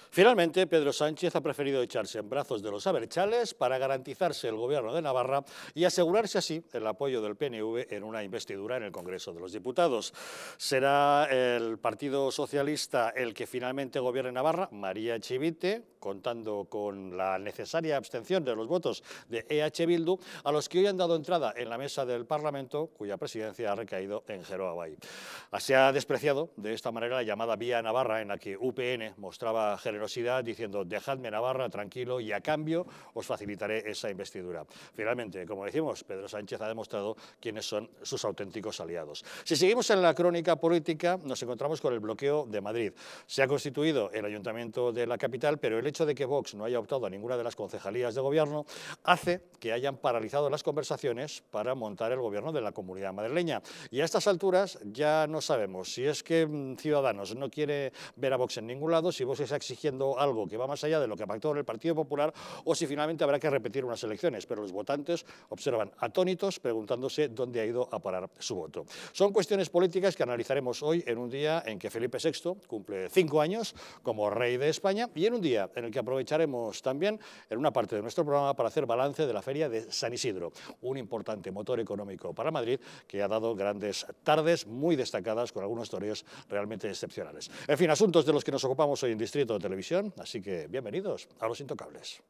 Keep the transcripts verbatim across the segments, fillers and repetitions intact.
Finalmente, Pedro Sánchez ha preferido echarse en brazos de los abertzales para garantizarse el gobierno de Navarra y asegurarse así el apoyo del P N V en una investidura en el Congreso de los Diputados. ¿Será el Partido Socialista el que finalmente gobierne Navarra? María Chivite, contando con la necesaria abstención de los votos de E H Bildu, a los que hoy han dado entrada en la mesa del Parlamento, cuya presidencia ha recaído en Geroa Bai. Se ha despreciado de esta manera la llamada Vía Navarra, en la que U P N mostraba generosidad diciendo dejadme Navarra tranquilo y a cambio os facilitaré esa investidura. Finalmente, como decimos, Pedro Sánchez ha demostrado quiénes son sus auténticos aliados. Si seguimos en la crónica política, nos encontramos con el bloqueo de Madrid. Se ha constituido el ayuntamiento de la capital, pero el hecho de que Vox no haya optado a ninguna de las concejalías de gobierno hace que hayan paralizado las conversaciones para montar el gobierno de la Comunidad Madrileña. Y a estas alturas ya no sabemos si es que Ciudadanos no quiere ver a Vox en ningún lado, si Vox está exigiendo algo que va más allá de lo que pactó en el Partido Popular o si finalmente habrá que repetir unas elecciones, pero los votantes observan atónitos preguntándose dónde ha ido a parar su voto. Son cuestiones políticas que analizaremos hoy en un día en que Felipe sexto cumple cinco años como rey de España y en un día en el que aprovecharemos también en una parte de nuestro programa para hacer balance de la Feria de San Isidro, un importante motor económico para Madrid que ha dado grandes tardes muy destacadas con algunos toreos realmente excepcionales. En fin, asuntos de los que nos ocupamos hoy en Distrito de Televisión, así que bienvenidos a Los Intocables.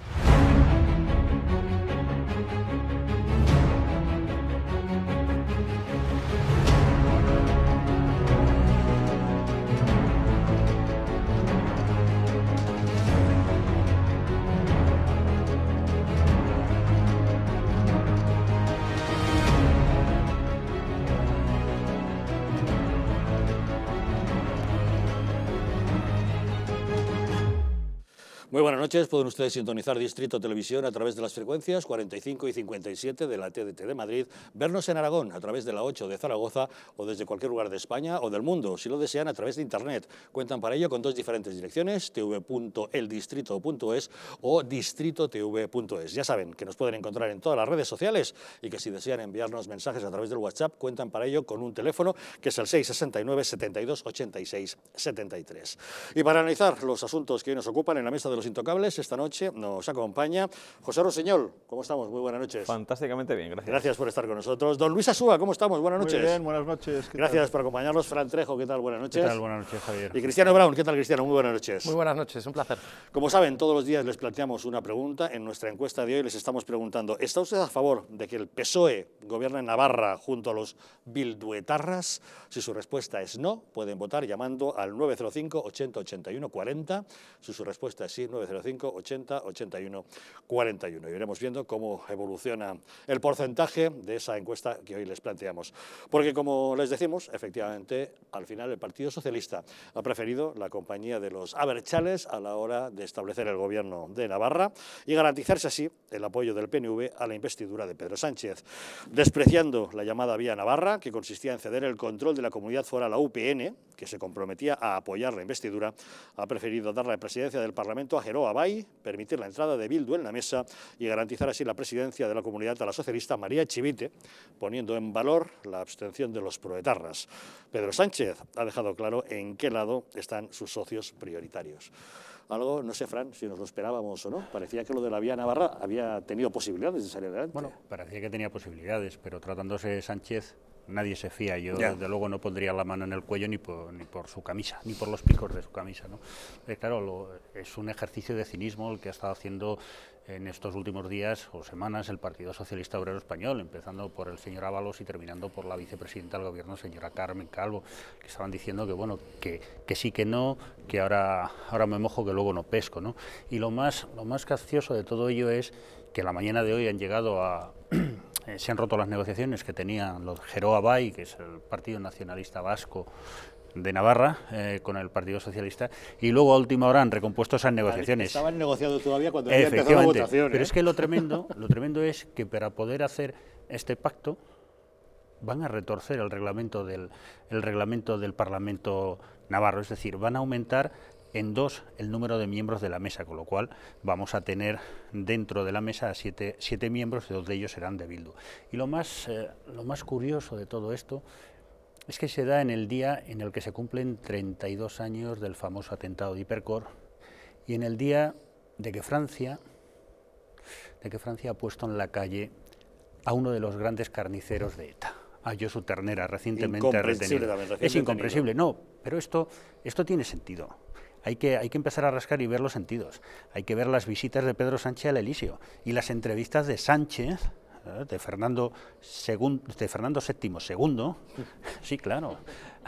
Muy buenas noches, pueden ustedes sintonizar Distrito Televisión a través de las frecuencias cuarenta y cinco y cincuenta y siete de la T D T de Madrid, vernos en Aragón a través de la ocho de Zaragoza o desde cualquier lugar de España o del mundo, si lo desean a través de Internet. Cuentan para ello con dos diferentes direcciones, t v punto el distrito punto es o distrito t v punto es. Ya saben que nos pueden encontrar en todas las redes sociales y que si desean enviarnos mensajes a través del WhatsApp, cuentan para ello con un teléfono que es el seis sesenta y nueve, setenta y dos, ochenta y seis, setenta y tres. Y para analizar los asuntos que hoy nos ocupan en la mesa de los Intocables, esta noche nos acompaña José Rossinyol. ¿Cómo estamos? Muy buenas noches. Fantásticamente bien, gracias. Gracias por estar con nosotros. Don Luis Asúa, ¿cómo estamos? Buenas noches. Muy bien, buenas noches. Gracias tal? por acompañarnos. Fran Trejo, ¿qué tal? Buenas noches. ¿Qué tal? Buenas noches, Javier. Y Cristiano Brown, ¿qué tal, Cristiano? Muy buenas noches. Muy buenas noches, un placer. Como saben, todos los días les planteamos una pregunta. En nuestra encuesta de hoy les estamos preguntando, ¿está usted a favor de que el P S O E gobierne en Navarra junto a los bilduetarras? Si su respuesta es no, pueden votar llamando al nueve cero cinco, ochenta, ochenta y uno, cuarenta. Si su respuesta es sí, nueve cero cinco, ochenta, ochenta y uno, cuarenta y uno. Y iremos viendo cómo evoluciona el porcentaje de esa encuesta que hoy les planteamos. Porque, como les decimos, efectivamente, al final el Partido Socialista ha preferido la compañía de los abertzales a la hora de establecer el gobierno de Navarra y garantizarse así el apoyo del P N V a la investidura de Pedro Sánchez. Despreciando la llamada Vía Navarra, que consistía en ceder el control de la comunidad fuera a la U P N, que se comprometía a apoyar la investidura, ha preferido dar la presidencia del Parlamento a Geroa Bai, permitir la entrada de Bildu en la mesa y garantizar así la presidencia de la comunidad a la socialista María Chivite, poniendo en valor la abstención de los proetarras. Pedro Sánchez ha dejado claro en qué lado están sus socios prioritarios. Algo, no sé, Fran, si nos lo esperábamos o no. Parecía que lo de la Vía Navarra había tenido posibilidades de salir adelante. Bueno, parecía que tenía posibilidades, pero tratándose de Sánchez, nadie se fía. Yo, ya. desde luego, no pondría la mano en el cuello ni por, ni por su camisa, ni por los picos de su camisa, ¿no? Eh, claro, lo, es un ejercicio de cinismo el que ha estado haciendo en estos últimos días o semanas el Partido Socialista Obrero Español, empezando por el señor Ábalos y terminando por la vicepresidenta del Gobierno, señora Carmen Calvo, que estaban diciendo que, bueno, que, que sí, que no, que ahora, ahora me mojo, que luego no pesco, ¿no? Y lo más, lo más gracioso de todo ello es que la mañana de hoy han llegado a... Eh, se han roto las negociaciones que tenían los Geroa Bai, que es el Partido Nacionalista Vasco de Navarra, eh, con el Partido Socialista, y luego a última hora han recompuesto esas negociaciones. Estaban negociando todavía cuando había empezado la Efectivamente, votación. pero ¿eh? es que lo tremendo, lo tremendo es que para poder hacer este pacto van a retorcer el reglamento del, el reglamento del Parlamento navarro, es decir, van a aumentar en dos el número de miembros de la mesa, con lo cual vamos a tener dentro de la mesa a siete, siete miembros, y dos de ellos serán de Bildu. Y lo más, eh, lo más curioso de todo esto es que se da en el día en el que se cumplen treinta y dos años del famoso atentado de Hipercor y en el día de que Francia, de que Francia ha puesto en la calle a uno de los grandes carniceros de ETA, a Josu Ternera, recientemente retenido. Es incomprensible, no, pero esto, esto tiene sentido. Hay que, hay que empezar a rascar y ver los sentidos. Hay que ver las visitas de Pedro Sánchez al Elíseo y las entrevistas de Sánchez, ¿eh? de, Fernando segun, de Fernando séptimo segundo, sí, claro,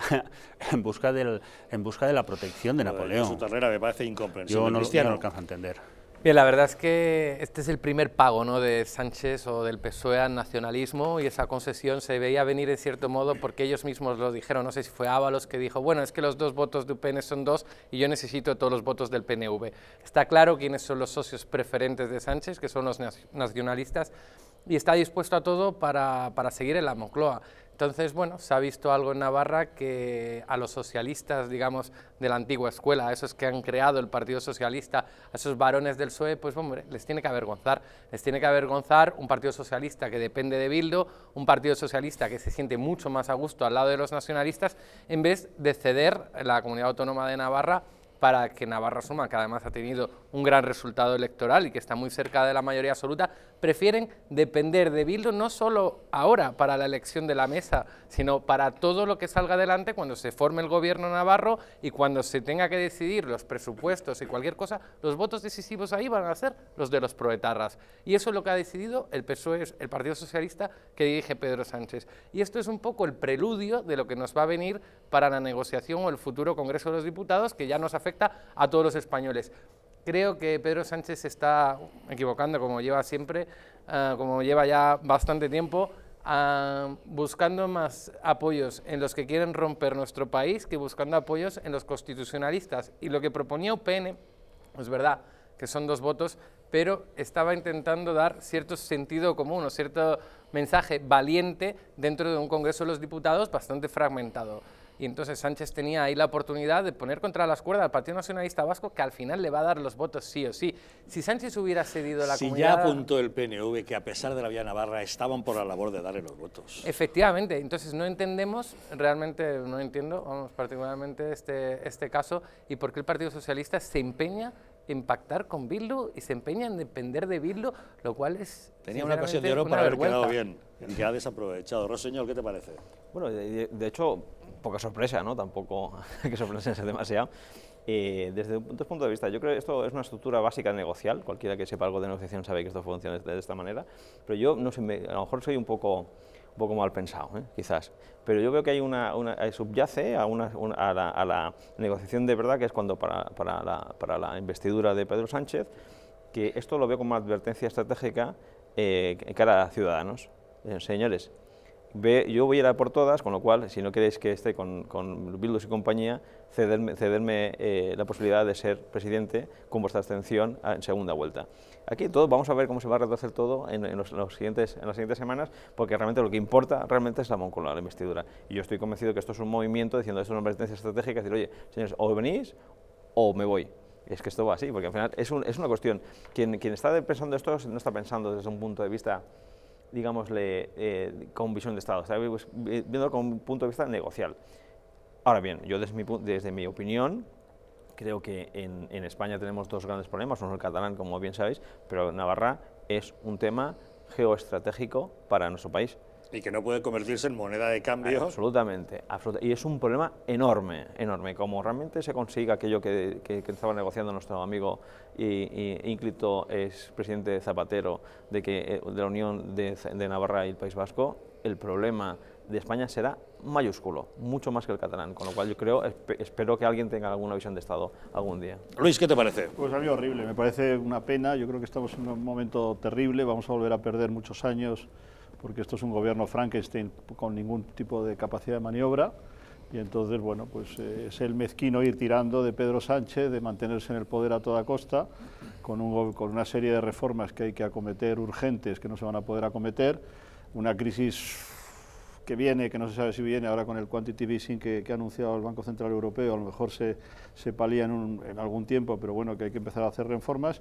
en, busca del, en busca de la protección de Napoleón. Josu Ternera me parece incomprensible. Yo no, yo no alcanzo a entender. Bien, la verdad es que este es el primer pago, ¿no?, de Sánchez o del P S O E al nacionalismo, y esa concesión se veía venir en cierto modo porque ellos mismos lo dijeron. No sé si fue Ábalos que dijo, bueno, es que los dos votos de U P N son dos y yo necesito todos los votos del P N V. Está claro quiénes son los socios preferentes de Sánchez, que son los nacionalistas, y está dispuesto a todo para, para seguir en la Moncloa. Entonces, bueno, se ha visto algo en Navarra que a los socialistas, digamos, de la antigua escuela, a esos que han creado el Partido Socialista, a esos varones del P S O E, pues hombre, les tiene que avergonzar. Les tiene que avergonzar un Partido Socialista que depende de Bildu, un Partido Socialista que se siente mucho más a gusto al lado de los nacionalistas, en vez de ceder la Comunidad Autónoma de Navarra para que Navarra Suma, que además ha tenido un gran resultado electoral y que está muy cerca de la mayoría absoluta, prefieren depender de Bildu no solo ahora para la elección de la mesa, sino para todo lo que salga adelante cuando se forme el gobierno navarro y cuando se tenga que decidir los presupuestos y cualquier cosa, los votos decisivos ahí van a ser los de los proetarras. Y eso es lo que ha decidido el P S O E, el Partido Socialista que dirige Pedro Sánchez. Y esto es un poco el preludio de lo que nos va a venir para la negociación o el futuro Congreso de los Diputados, que ya nos afecta a todos los españoles. Creo que Pedro Sánchez se está equivocando, como lleva siempre, uh, como lleva ya bastante tiempo, uh, buscando más apoyos en los que quieren romper nuestro país que buscando apoyos en los constitucionalistas. Y lo que proponía U P N, es verdad que son dos votos, pero estaba intentando dar cierto sentido común o cierto mensaje valiente dentro de un Congreso de los Diputados bastante fragmentado. Y entonces Sánchez tenía ahí la oportunidad de poner contra las cuerdas al Partido Nacionalista Vasco, que al final le va a dar los votos sí o sí. Si Sánchez hubiera cedido la si comunidad... Si ya apuntó el P N V que a pesar de la vía navarra estaban por la labor de darle los votos. Efectivamente, entonces no entendemos, realmente no entiendo, vamos, particularmente este, este caso, y por qué el Partido Socialista se empeña en pactar con Bildu y se empeña en depender de Bildu, lo cual es... Tenía una ocasión de oro para haber quedado bien, el que ha desaprovechado. Rossinyol, ¿qué te parece? Bueno, de, de hecho, poca sorpresa, ¿no? Tampoco hay que sorprenderse demasiado. Eh, desde un punto de vista, yo creo que esto es una estructura básica negocial, cualquiera que sepa algo de negociación sabe que esto funciona de, de esta manera, pero yo, no sé, me, a lo mejor soy un poco... un poco mal pensado, ¿eh? Quizás, pero yo veo que hay una, una subyace a, una, una, a, la, a la negociación de verdad, que es cuando para, para, la, para la investidura de Pedro Sánchez, que esto lo veo como una advertencia estratégica eh, cara a Ciudadanos. Eh, señores, ve, yo voy a ir a por todas, con lo cual, si no queréis que esté con, con Bildu y compañía, cederme, cederme eh, la posibilidad de ser presidente con vuestra abstención en segunda vuelta. Aquí todo, vamos a ver cómo se va a retorcer todo en, en, los, los siguientes, en las siguientes semanas, porque realmente lo que importa realmente es la Moncloa, la investidura. Y yo estoy convencido que esto es un movimiento diciendo esto es una advertencia estratégica, decir, oye, señores, o venís o me voy. Y es que esto va así, porque al final es, un, es una cuestión. Quien, quien está pensando esto no está pensando desde un punto de vista, digámosle, eh, con visión de Estado, está viendo con un punto de vista negocial. Ahora bien, yo desde mi, desde mi opinión, creo que en, en España tenemos dos grandes problemas, uno el catalán, como bien sabéis, pero Navarra es un tema geoestratégico para nuestro país. Y que no puede convertirse en moneda de cambio. Absolutamente, absolutamente. Y es un problema enorme, enorme. Como realmente se consiga aquello que, que, que estaba negociando nuestro amigo y, y ínclito expresidente Zapatero, de, que, de la unión de, de Navarra y el País Vasco, el problema de España será mayúsculo, mucho más que el catalán, con lo cual yo creo, espero que alguien tenga alguna visión de Estado algún día. Luis, ¿qué te parece? Pues a mí horrible, me parece una pena, yo creo que estamos en un momento terrible, vamos a volver a perder muchos años, porque esto es un gobierno Frankenstein con ningún tipo de capacidad de maniobra, y entonces, bueno, pues eh, es el mezquino ir tirando de Pedro Sánchez, de mantenerse en el poder a toda costa, con, un, con una serie de reformas que hay que acometer urgentes, que no se van a poder acometer, una crisis que viene, que no se sabe si viene ahora con el quantitative easing que, que ha anunciado el Banco Central Europeo, a lo mejor se, se palía en, un, en algún tiempo, pero bueno, que hay que empezar a hacer reformas.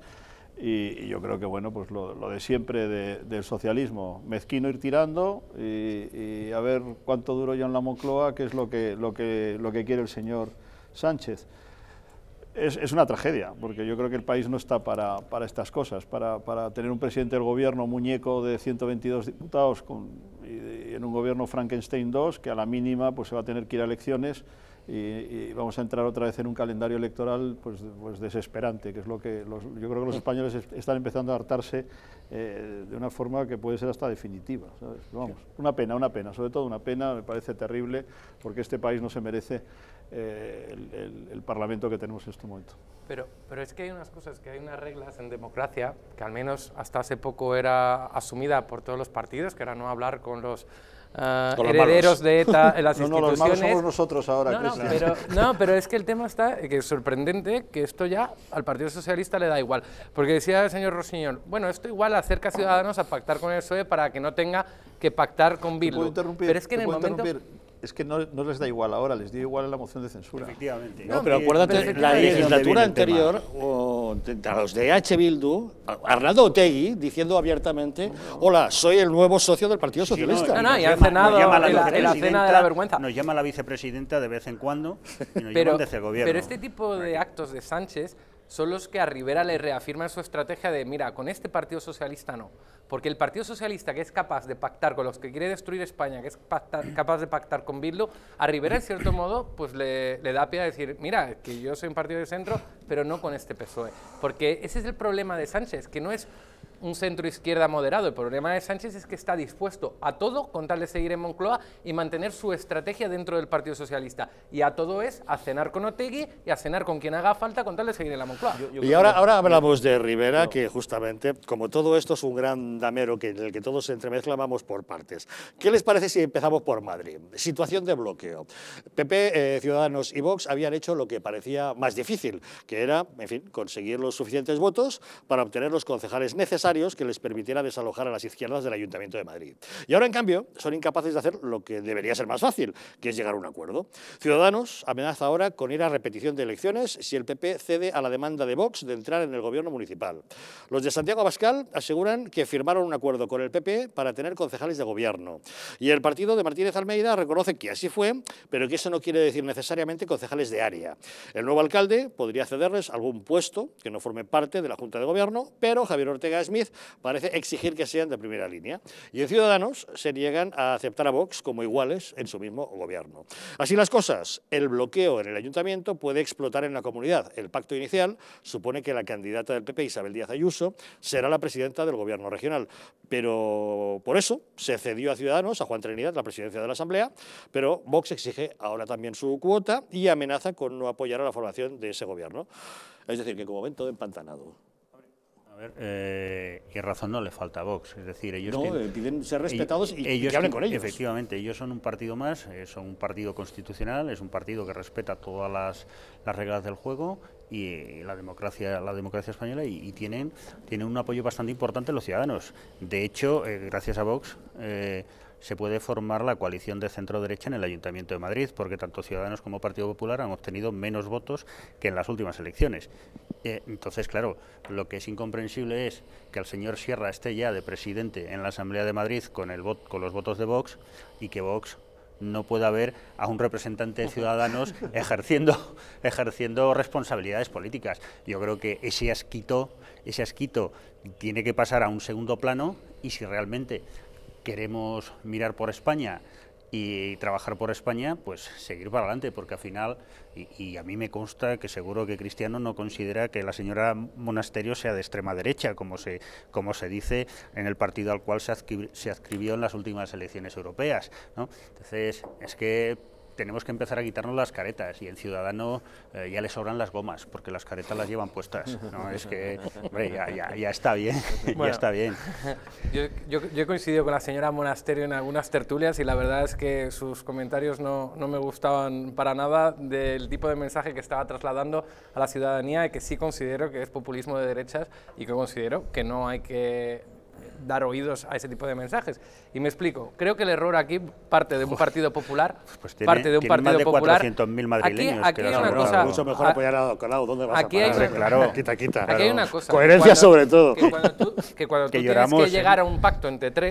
Y, y yo creo que bueno, pues lo, lo de siempre de, del socialismo, mezquino ir tirando y, y a ver cuánto duro ya en la Moncloa, que es lo que, lo que, lo que quiere el señor Sánchez. Es, es una tragedia, porque yo creo que el país no está para, para estas cosas, para, para tener un presidente del gobierno muñeco de ciento veintidós diputados con, y, y en un gobierno Frankenstein dos, que a la mínima pues, se va a tener que ir a elecciones y, y vamos a entrar otra vez en un calendario electoral pues, pues desesperante, que es lo que los, yo creo que los españoles están empezando a hartarse eh, de una forma que puede ser hasta definitiva, ¿sabes? Vamos, una pena, una pena, sobre todo una pena, me parece terrible, porque este país no se merece Eh, el, el, el Parlamento que tenemos en este momento. Pero, pero es que hay unas cosas, que hay unas reglas en democracia, que al menos hasta hace poco era asumida por todos los partidos, que era no hablar con los uh, con herederos de ETA en las no, instituciones. No, los malos somos nosotros ahora, no, no, Cristian. pero, no, pero es que el tema está, que es sorprendente, que esto ya al Partido Socialista le da igual. Porque decía el señor Rossinyol, bueno, esto igual acerca a Ciudadanos a pactar con el P S O E para que no tenga que pactar con Bildu. ¿Puedo interrumpir? Pero es que en el momento... Es que no, no les da igual ahora, les dio igual en la moción de censura. Efectivamente. No, pero acuérdate, pero la legislatura anterior, o, a los de H. Bildu, Arnaldo Otegi, diciendo abiertamente, hola, soy el nuevo socio del Partido Socialista. No, no, y ha cenado en la cena de la vergüenza. Nos llama la vicepresidenta de vez en cuando y nos pero, llaman desde el gobierno. Pero este tipo de actos de Sánchez son los que a Rivera le reafirman su estrategia de, mira, con este Partido Socialista no. Porque el Partido Socialista, que es capaz de pactar con los que quiere destruir España, que es pactar, capaz de pactar con Bildu, a Rivera, en cierto modo, pues le, le da pie a decir, mira, que yo soy un partido de centro, pero no con este P S O E. Porque ese es el problema de Sánchez, que no es un centro-izquierda moderado. El problema de Sánchez es que está dispuesto a todo con tal de seguir en Moncloa y mantener su estrategia dentro del Partido Socialista. Y a todo es a cenar con Otegi y a cenar con quien haga falta con tal de seguir en la Moncloa. Yo, yo y ahora, ahora hablamos de Rivera, no. que justamente, como todo esto es un gran damero que, en el que todos se entremezclan, vamos por partes. ¿Qué les parece si empezamos por Madrid? Situación de bloqueo. P P, eh, Ciudadanos y Vox habían hecho lo que parecía más difícil, que era, en fin, conseguir los suficientes votos para obtener los concejales necesarios que les permitiera desalojar a las izquierdas del Ayuntamiento de Madrid. Y ahora, en cambio, son incapaces de hacer lo que debería ser más fácil, que es llegar a un acuerdo. Ciudadanos amenaza ahora con ir a repetición de elecciones si el P P cede a la demanda de Vox de entrar en el gobierno municipal. Los de Santiago Abascal aseguran que firmaron un acuerdo con el P P para tener concejales de gobierno. Y el partido de Martínez Almeida reconoce que así fue, pero que eso no quiere decir necesariamente concejales de área. El nuevo alcalde podría cederles algún puesto que no forme parte de la Junta de Gobierno, pero Javier Ortega Smith parece exigir que sean de primera línea. Y en Ciudadanos se niegan a aceptar a Vox como iguales en su mismo gobierno. Así las cosas, el bloqueo en el ayuntamiento puede explotar en la comunidad. El pacto inicial supone que la candidata del P P, Isabel Díaz Ayuso, será la presidenta del gobierno regional. Pero por eso se cedió a Ciudadanos, a Juan Trinidad, la presidencia de la Asamblea, pero Vox exige ahora también su cuota y amenaza con no apoyar a la formación de ese gobierno. Es decir, que como ven, todo empantanado. A ver, eh, y razón no le falta a Vox, es decir, ellos no, tienen, piden ser respetados ellos, y, ellos y que hablen que, con ellos. Efectivamente, ellos son un partido más, eh, son un partido constitucional, es un partido que respeta todas las, las reglas del juego y la democracia, la democracia española y, y tienen, tienen un apoyo bastante importante en los ciudadanos. De hecho, eh, gracias a Vox, eh, se puede formar la coalición de centro-derecha en el Ayuntamiento de Madrid, porque tanto Ciudadanos como Partido Popular han obtenido menos votos que en las últimas elecciones. Eh, entonces, claro, lo que es incomprensible es que el señor Sierra esté ya de presidente en la Asamblea de Madrid con, el vot, con los votos de Vox y que Vox no pueda ver a un representante de Ciudadanos ejerciendo, ejerciendo responsabilidades políticas. Yo creo que ese asquito, ese asquito tiene que pasar a un segundo plano y si realmente queremos mirar por España y trabajar por España, pues seguir para adelante, porque al final, y, y a mí me consta que seguro que Cristiano no considera que la señora Monasterio sea de extrema derecha, como se, como se dice en el partido al cual se, adscri se adscribió en las últimas elecciones europeas, ¿no? Entonces, es que tenemos que empezar a quitarnos las caretas y el ciudadano eh, ya le sobran las gomas porque las caretas las llevan puestas, ¿no? Es que, hombre, ya, ya, ya está bien, bueno, ya está bien. Yo, yo, yo he coincidido con la señora Monasterio en algunas tertulias y la verdad es que sus comentarios no, no me gustaban para nada del tipo de mensaje que estaba trasladando a la ciudadanía y que sí considero que es populismo de derechas y que considero que no hay que dar oídos a ese tipo de mensajes. Y me explico, creo que el error aquí parte de un partido popular, pues tiene, parte de un partido más de popular. cuatrocientos mil madrileños. Aquí, aquí que hay una cosa, mucho mejor apoyar a Colau, ¿dónde vas aquí a parar? Hay una, claro, quita, quita. Aquí hay una cosa. Coherencia cuando, sobre todo. Que cuando tú, que cuando que tú lloramos, tienes que ¿eh? llegar a un pacto entre tres,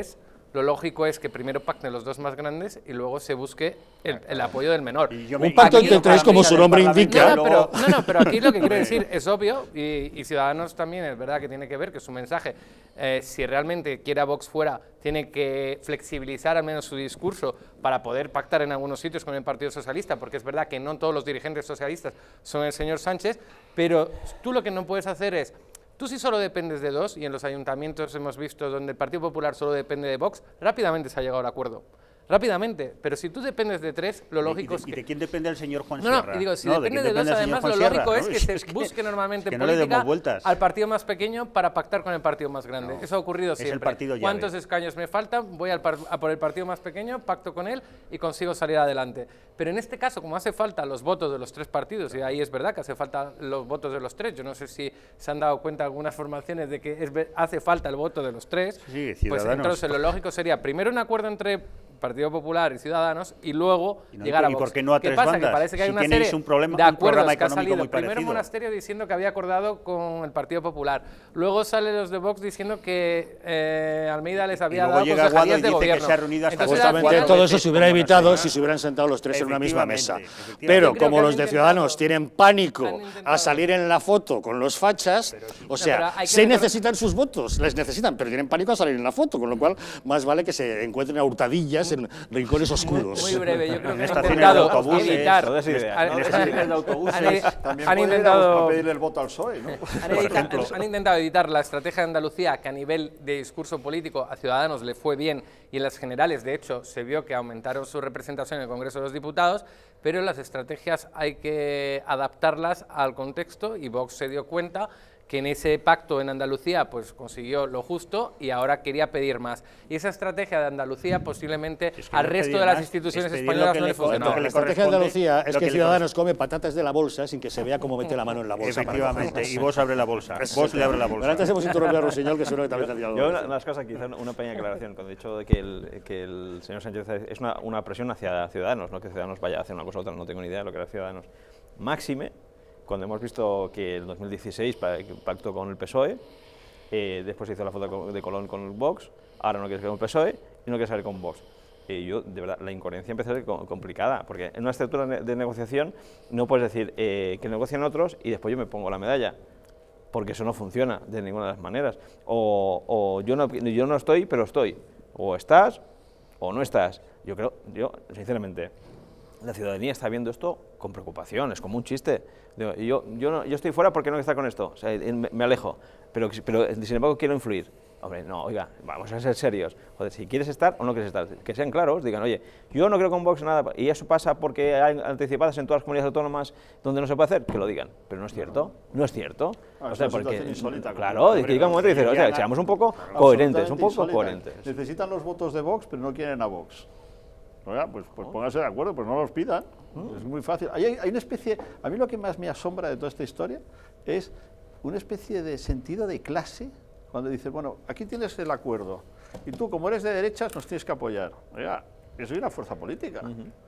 lo lógico es que primero pacten los dos más grandes y luego se busque el, el apoyo del menor. Un pacto entre tres, como su nombre indica. No, no, pero, no, no, pero aquí lo que quiero decir es obvio, y, y Ciudadanos también es verdad que tiene que ver que su mensaje, eh, si realmente quiere a Vox fuera, tiene que flexibilizar al menos su discurso para poder pactar en algunos sitios con el Partido Socialista, porque es verdad que no todos los dirigentes socialistas son el señor Sánchez, pero tú lo que no puedes hacer es... Tú si solo dependes de dos, y en los ayuntamientos hemos visto donde el Partido Popular solo depende de Vox, rápidamente se ha llegado al acuerdo. Rápidamente, pero si tú dependes de tres, lo lógico ¿Y de, es que... ¿Y de quién depende el señor Juan no, Sierra? No, y digo, si no, depende de, de dos, además lo Sierra, lógico ¿no? es que se es que, busque normalmente es que en no política al partido más pequeño para pactar con el partido más grande. No, Eso ha ocurrido es siempre. el partido ¿Cuántos llave. escaños me faltan? Voy al par a por el partido más pequeño, pacto con él y consigo salir adelante. Pero en este caso, como hace falta los votos de los tres partidos, y ahí es verdad que hace falta los votos de los tres, yo no sé si se han dado cuenta algunas formaciones de que es, hace falta el voto de los tres, sí, pues entonces lo lógico sería primero un acuerdo entre Partido Popular y Ciudadanos y luego y no, llegar a ¿y Vox. por qué no a ¿Qué tres pasa? bandas? Que parece que hay si una tenéis serie un problema, de un acuerdos programa que ha económico salido. muy Primero parecido. Monasterio diciendo que había acordado con el Partido Popular. Luego sale los de Vox diciendo que eh, Almeida les había y luego dado llega Aguado y consejerías de dice gobierno. que se ha reunido hasta Entonces, Justamente al final, todo eso se hubiera como evitado la si se hubieran sentado los tres en una misma mesa. Efectivamente, Pero Yo creo como que los han de intentado- Ciudadanos tienen pánico han a intentado- salir en la foto con los fachas, o pero sea, hay que se recordar- necesitan sus votos, les necesitan, pero tienen pánico a salir en la foto, con lo cual más vale que se encuentren a hurtadillas en rincones oscuros. Muy breve, yo creo En que han estaciones intentado de autobuses, evitar. todo es ideal, han- ¿no? han- Estaciones de autobuses, han- también han pueden ir a intentado pedirle el voto al P S O E, ¿no? Han, evita- han intentado evitar la estrategia de Andalucía, que a nivel de discurso político a Ciudadanos le fue bien, y en las generales, de hecho, se vio que aumentaron su representación en el Congreso de los Diputados, pero las estrategias hay que adaptarlas al contexto, y Vox se dio cuenta que en ese pacto en Andalucía pues consiguió lo justo y ahora quería pedir más. Y esa estrategia de Andalucía posiblemente Es que al no resto pedir de las más, instituciones es pedir lo españolas que no le le co- lo funcionó. que La le estrategia de corresponde, Andalucía es lo que que le Ciudadanos come patatas de la bolsa sin que se vea cómo mete la mano en la bolsa. para Efectivamente, cogerlas. y vos abre la bolsa. Vos le abre la Pero bolsa. antes hemos interrumpido a Rossinyol, que seguro que también tendría algo Yo, que una, decir. unas cosas, quizá una pequeña aclaración, cuando he dicho de que el, que el señor Sánchez es una, una presión hacia Ciudadanos, no que Ciudadanos vaya a hacer una cosa u otra, no tengo ni idea de lo que era Ciudadanos. Máxime, cuando hemos visto que el dos mil dieciséis pa- pactó con el P S O E, eh, después se hizo la foto de Colón con el Vox, ahora no quiere salir con el P S O E y no quiere salir con Vox. Y yo, de verdad, la incoherencia empieza a ser co- complicada, porque en una estructura de, de negociación no puedes decir eh, que negocien otros y después yo me pongo la medalla, porque eso no funciona de ninguna de las maneras. O, o yo, no, yo no estoy, pero estoy. O estás o no estás. Yo creo, yo, sinceramente, la ciudadanía está viendo esto con preocupación, es como un chiste. Digo, yo, yo, no, yo estoy fuera porque no está con esto, o sea, me, me alejo, pero, pero sin embargo quiero influir. Hombre, no, oiga, vamos a ser serios. Joder, si quieres estar o no quieres estar, que sean claros, digan, oye, yo no creo con Vox nada, y eso pasa porque hay anticipadas en todas las comunidades autónomas donde no se puede hacer, que lo digan, pero no es cierto, no es cierto. Ah, o es sea, una porque, situación insólita, claro, como- que llega un momento y dices, o sea, seamos un poco coherentes, un poco Absolutamente coherentes. insólita. Necesitan los votos de Vox, pero no quieren a Vox. Oiga, pues, pues pónganse de acuerdo, pues no los pidan. Es muy fácil. Hay, hay una especie, a mí lo que más me asombra de toda esta historia es una especie de sentido de clase, cuando dices, bueno, aquí tienes el acuerdo, y tú, como eres de derechas, nos tienes que apoyar. Oiga, yo soy una fuerza política.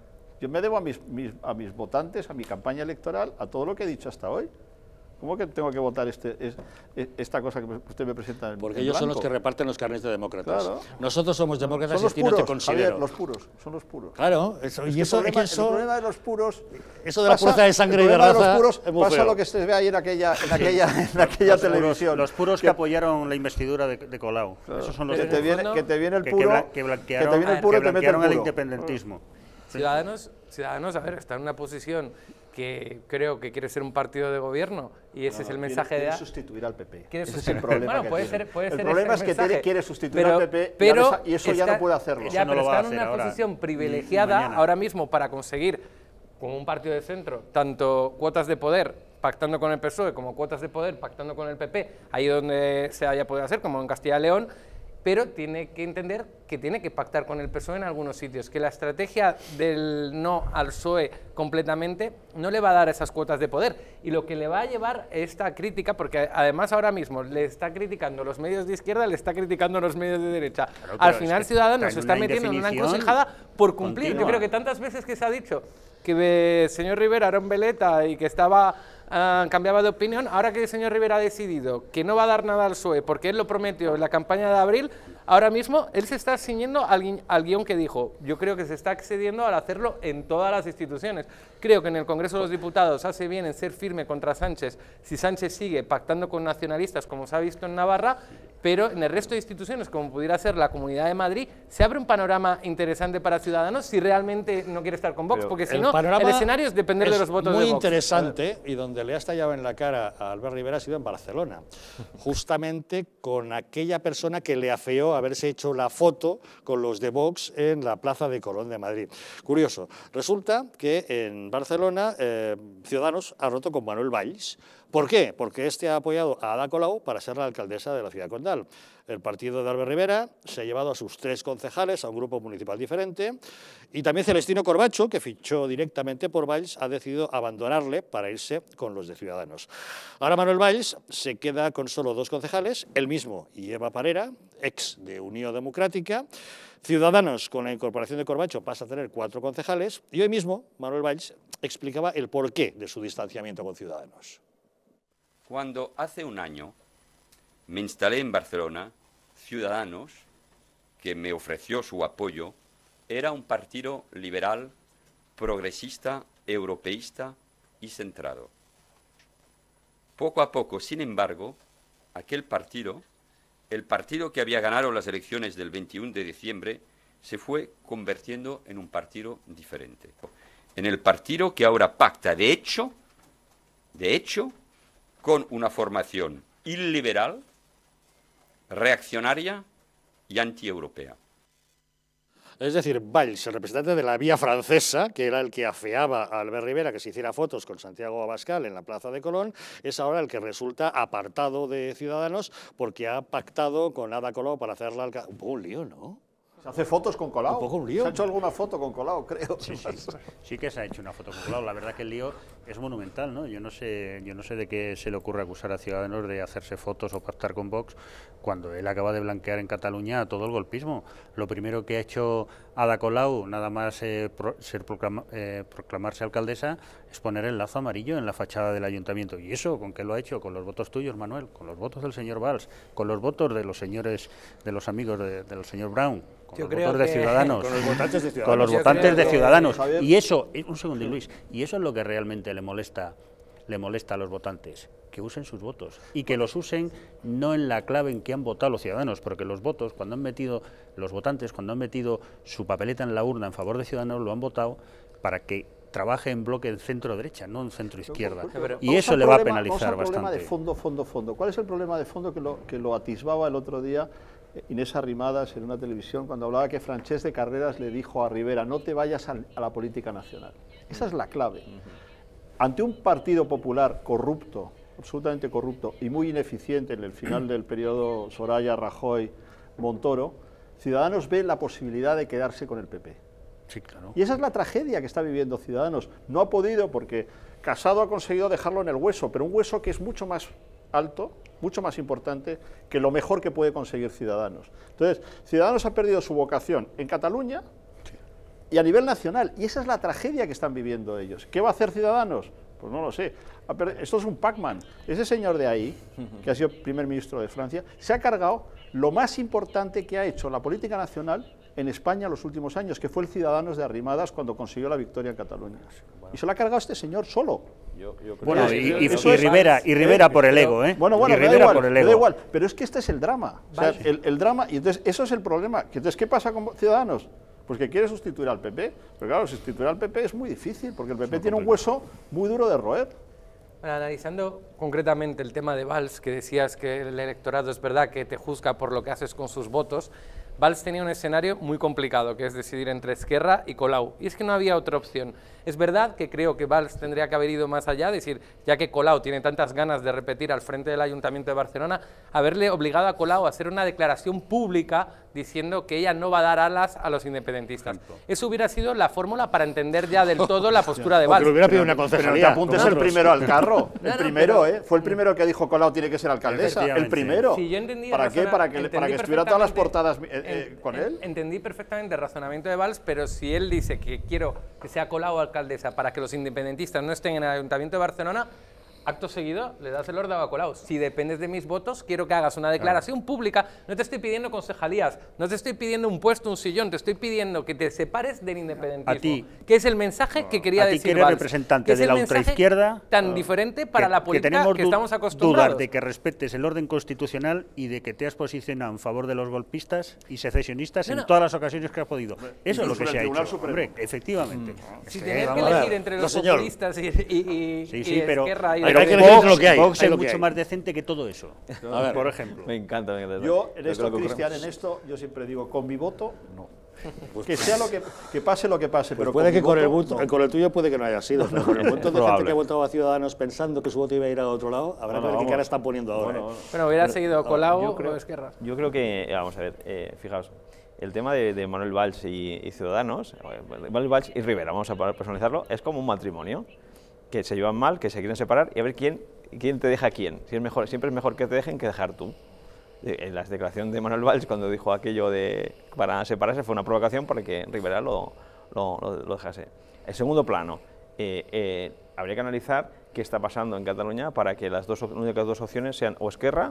Yo me debo a mis, mis- a mis votantes, a mi campaña electoral, a todo lo que he dicho hasta hoy. ¿Cómo que tengo que votar este, es- es- esta cosa que usted me presenta en Porque en ellos son los blanco? que reparten los carnets de demócratas. Claro. Nosotros somos demócratas Son y los a ti no te puros, considero. Javier, los puros, son los puros. Claro, eso, Es y que eso, el, problema, es que eso- el problema de los puros, eso de la pureza de sangre el y de problema raza de los puros es muy pasa feo. lo que se ve ahí en aquella, en aquella, en aquella Los televisión. puros, los puros que, apoyaron la investidura de, de Colau. Esos son los que, Pero te en el viene, fondo- que te viene el que, puro, que, bla- que que blanquearon, te viene el puro que y te mete el blanquearon el puro. independentismo. Ciudadanos, Ciudadanos, a ver, está en una posición que creo que quiere ser un partido de gobierno y ese es el mensaje quiere, de... quiere sustituir al P P. Quiere Ese es sustituir- el problema Bueno, que puede tiene. ser- puede el ser problema ese es que mensaje, tiene- quiere sustituir pero- al P P y pero ahora esa- y eso ya está- no puede hacerlo. Ya, Eso no pero lo va a está en hacer una ahora, posición ni- ni privilegiada mañana. ahora mismo para conseguir, como un partido de centro, tanto cuotas de poder pactando con el P S O E como cuotas de poder pactando con el P P, ahí donde se haya podido hacer, como en Castilla y León, pero tiene que entender que tiene que pactar con el P S O E en algunos sitios, que la estrategia del no al P S O E completamente no le va a dar esas cuotas de poder, y lo que le va a llevar esta crítica, porque además ahora mismo le está criticando los medios de izquierda, le está criticando los medios de derecha, Claro, al pero es final que Ciudadanos está se en está una metiendo en una indefinición encrucijada por cumplir. continua. Yo creo que tantas veces que se ha dicho que el señor Rivera era un veleta y que estaba ah, cambiaba de opinión, ahora que el señor Rivera ha decidido que no va a dar nada al P S O E porque él lo prometió en la campaña de abril, ahora mismo él se está ciñendo al, al guión que dijo. Yo creo que se está excediendo al hacerlo en todas las instituciones. Creo que en el Congreso de los Diputados hace bien en ser firme contra Sánchez si Sánchez sigue pactando con nacionalistas, como se ha visto en Navarra, pero en el resto de instituciones, como pudiera ser la Comunidad de Madrid, se abre un panorama interesante para Ciudadanos si realmente no quiere estar con Vox, porque si no, el escenario es depender de los votos de Vox. Muy interesante, y donde le ha estallado en la cara a Albert Rivera ha sido en Barcelona, justamente con aquella persona que le afeó haberse hecho la foto con los de Vox en la Plaza de Colón de Madrid. Curioso, resulta que en Barcelona eh, Ciudadanos ha roto con Manuel Valls. ¿Por qué? Porque este ha apoyado a Ada Colau para ser la alcaldesa de la ciudad condal. El partido de Albert Rivera se ha llevado a sus tres concejales a un grupo municipal diferente, y también Celestino Corbacho, que fichó directamente por Valls, ha decidido abandonarle para irse con los de Ciudadanos. Ahora Manuel Valls se queda con solo dos concejales, él mismo y Eva Parera, ex de Unión Democrática. Ciudadanos, con la incorporación de Corbacho, pasa a tener cuatro concejales, y hoy mismo Manuel Valls explicaba el porqué de su distanciamiento con Ciudadanos. Cuando hace un año me instalé en Barcelona, Ciudadanos, que me ofreció su apoyo, era un partido liberal, progresista, europeísta y centrado. Poco a poco, sin embargo, aquel partido, el partido que había ganado las elecciones del veintiuno de diciembre, se fue convirtiendo en un partido diferente. En el partido que ahora pacta, de hecho, de hecho, con una formación iliberal, reaccionaria y antieuropea. Es decir, Valls, el representante de la vía francesa, que era el que afeaba a Albert Rivera que se hiciera fotos con Santiago Abascal en la Plaza de Colón, es ahora el que resulta apartado de Ciudadanos porque ha pactado con Ada Colau para hacerla alcaldesa. Un poco un lío, ¿no? ¿Se hace fotos con Colau? Un poco un lío. ¿Se ha hecho alguna foto con Colau, creo? Sí, sí, sí que se ha hecho una foto con Colau. La verdad que el lío es monumental, ¿no? Yo no sé, yo no sé de qué se le ocurre acusar a Ciudadanos de hacerse fotos o pactar con Vox cuando él acaba de blanquear en Cataluña todo el golpismo. Lo primero que ha hecho Ada Colau, nada más eh, pro, ser proclama, eh, proclamarse alcaldesa, es poner el lazo amarillo en la fachada del ayuntamiento. ¿Y eso con qué lo ha hecho? Con los votos tuyos, Manuel, con los votos del señor Valls, con los votos de los señores, de los amigos de, del señor Brown, con Yo los creo votos de que... Ciudadanos, con los votantes de Ciudadanos, con los Yo votantes de que... Ciudadanos. Javier. Y eso, un segundo, Luis, y eso es lo que realmente le molesta, le molesta a los votantes, que usen sus votos y que los usen no en la clave en que han votado los ciudadanos, porque los votos, cuando han metido, los votantes, cuando han metido su papeleta en la urna en favor de Ciudadanos, lo han votado para que trabaje en bloque en centro-derecha, no en centro-izquierda. Y eso le va a penalizar bastante. Vamos al problema de fondo, fondo, fondo. ¿Cuál es el problema de fondo que lo, que lo atisbaba el otro día Inés Arrimadas en una televisión cuando hablaba que Francesc de Carreras le dijo a Rivera: no te vayas a, a la política nacional? Esa es la clave. Ante un partido popular corrupto, absolutamente corrupto y muy ineficiente en el final del periodo Soraya, Rajoy, Montoro, Ciudadanos ve la posibilidad de quedarse con el P P. Sí, claro. Y esa es la tragedia que está viviendo Ciudadanos. No ha podido porque Casado ha conseguido dejarlo en el hueso, pero un hueso que es mucho más alto, mucho más importante que lo mejor que puede conseguir Ciudadanos. Entonces, Ciudadanos ha perdido su vocación en Cataluña y a nivel nacional, y esa es la tragedia que están viviendo ellos. ¿Qué va a hacer Ciudadanos? Pues no lo sé. Esto es un Pac-Man. Ese señor de ahí, que ha sido primer ministro de Francia, se ha cargado lo más importante que ha hecho la política nacional en España en los últimos años, que fue el Ciudadanos de Arrimadas cuando consiguió la victoria en Cataluña. Y se lo ha cargado este señor solo. Yo, yo creo Bueno, que y, y, y, Eso es- Rivera, y Rivera por el ego, ¿eh? Bueno, bueno, y me da Rivera igual, por el me ego. da igual, pero es que este es el drama. O sea, Vale. el, el drama, y entonces eso es el problema. Que Entonces, ¿qué pasa con Ciudadanos? Pues que quiere sustituir al P P. Pero claro, sustituir al P P es muy difícil, porque el P P tiene un hueso muy duro de roer. Bueno, analizando concretamente el tema de Valls, que decías que el electorado es verdad que te juzga por lo que haces con sus votos, Valls tenía un escenario muy complicado, que es decidir entre Esquerra y Colau, y es que no había otra opción. Es verdad que creo que Valls tendría que haber ido más allá, decir, ya que Colau tiene tantas ganas de repetir al frente del Ayuntamiento de Barcelona, haberle obligado a Colau a hacer una declaración pública diciendo que ella no va a dar alas a los independentistas. Eso hubiera sido la fórmula para entender ya del todo la postura de Porque Valls. le hubiera pedido una Pero no te concejalía. apuntes con el otros. primero al carro. No, El no, primero, pero- ¿eh? Fue el primero que dijo Colau tiene que ser alcaldesa. El Efectivamente. primero. Sí, yo entendí ¿Para el qué? razona- Para que, entendí para que estuviera todas las portadas perfectamente- eh, eh, en- con en- él. Entendí perfectamente el razonamiento de Valls, pero si él dice que quiero que sea Colau alcaldesa para que los independentistas no estén en el Ayuntamiento de Barcelona, acto seguido le das el orden a Colau. Si dependes de mis votos, quiero que hagas una declaración pública. No te estoy pidiendo concejalías, no te estoy pidiendo un puesto, un sillón, te estoy pidiendo que te separes del independentismo. A ti, que es el mensaje que quería a ti decir que eres Valls, representante que es de el la mensaje ultraizquierda, tan diferente para que, la política que, tenemos que estamos acostumbrados. dudas de que respetes el orden constitucional y de que te has posicionado en favor de los golpistas y secesionistas no, no. en todas las ocasiones que has podido. Eso es lo que se ha hecho. Supremo. Hombre, efectivamente. Mm. Es Si que, tenías que vamos a ver. elegir entre no, los señor. populistas y, y, y, Sí, y sí, pero, Esquerra y pero hay que Vox, elegir lo que hay, Vox hay es lo que mucho hay. más decente que todo eso. A ver. Por ejemplo. Me encanta. Me encanta. Yo, en Lo esto, que ocurre. Cristian, en esto, yo siempre digo, con mi voto, no. Que sea lo que, que pase lo que pase, Pues pero puede con que mi con el, voto, voto, no. con el tuyo puede que no haya sido, pero con el voto de gente Probable. que ha votado a Ciudadanos pensando que su voto iba a ir a otro lado, habrá No, que ver no, qué cara vamos. están poniendo ahora. Bueno, ¿eh? Bueno, hubiera seguido Colau yo creo- o Esquerra. Yo creo que, vamos a ver, eh, fijaos, el tema de, de Manuel Valls y, y Ciudadanos, eh, Manuel Valls y Rivera, vamos a personalizarlo, es como un matrimonio, que se llevan mal, que se quieren separar y a ver quién, quién te deja a quién. Si es mejor, siempre es mejor que te dejen que dejar tú. En la declaración de Manuel Valls, cuando dijo aquello de para separarse, fue una provocación para que Rivera lo, lo, lo, lo dejase. El segundo plano, eh, eh, habría que analizar qué está pasando en Cataluña para que las dos únicas dos opciones sean o Esquerra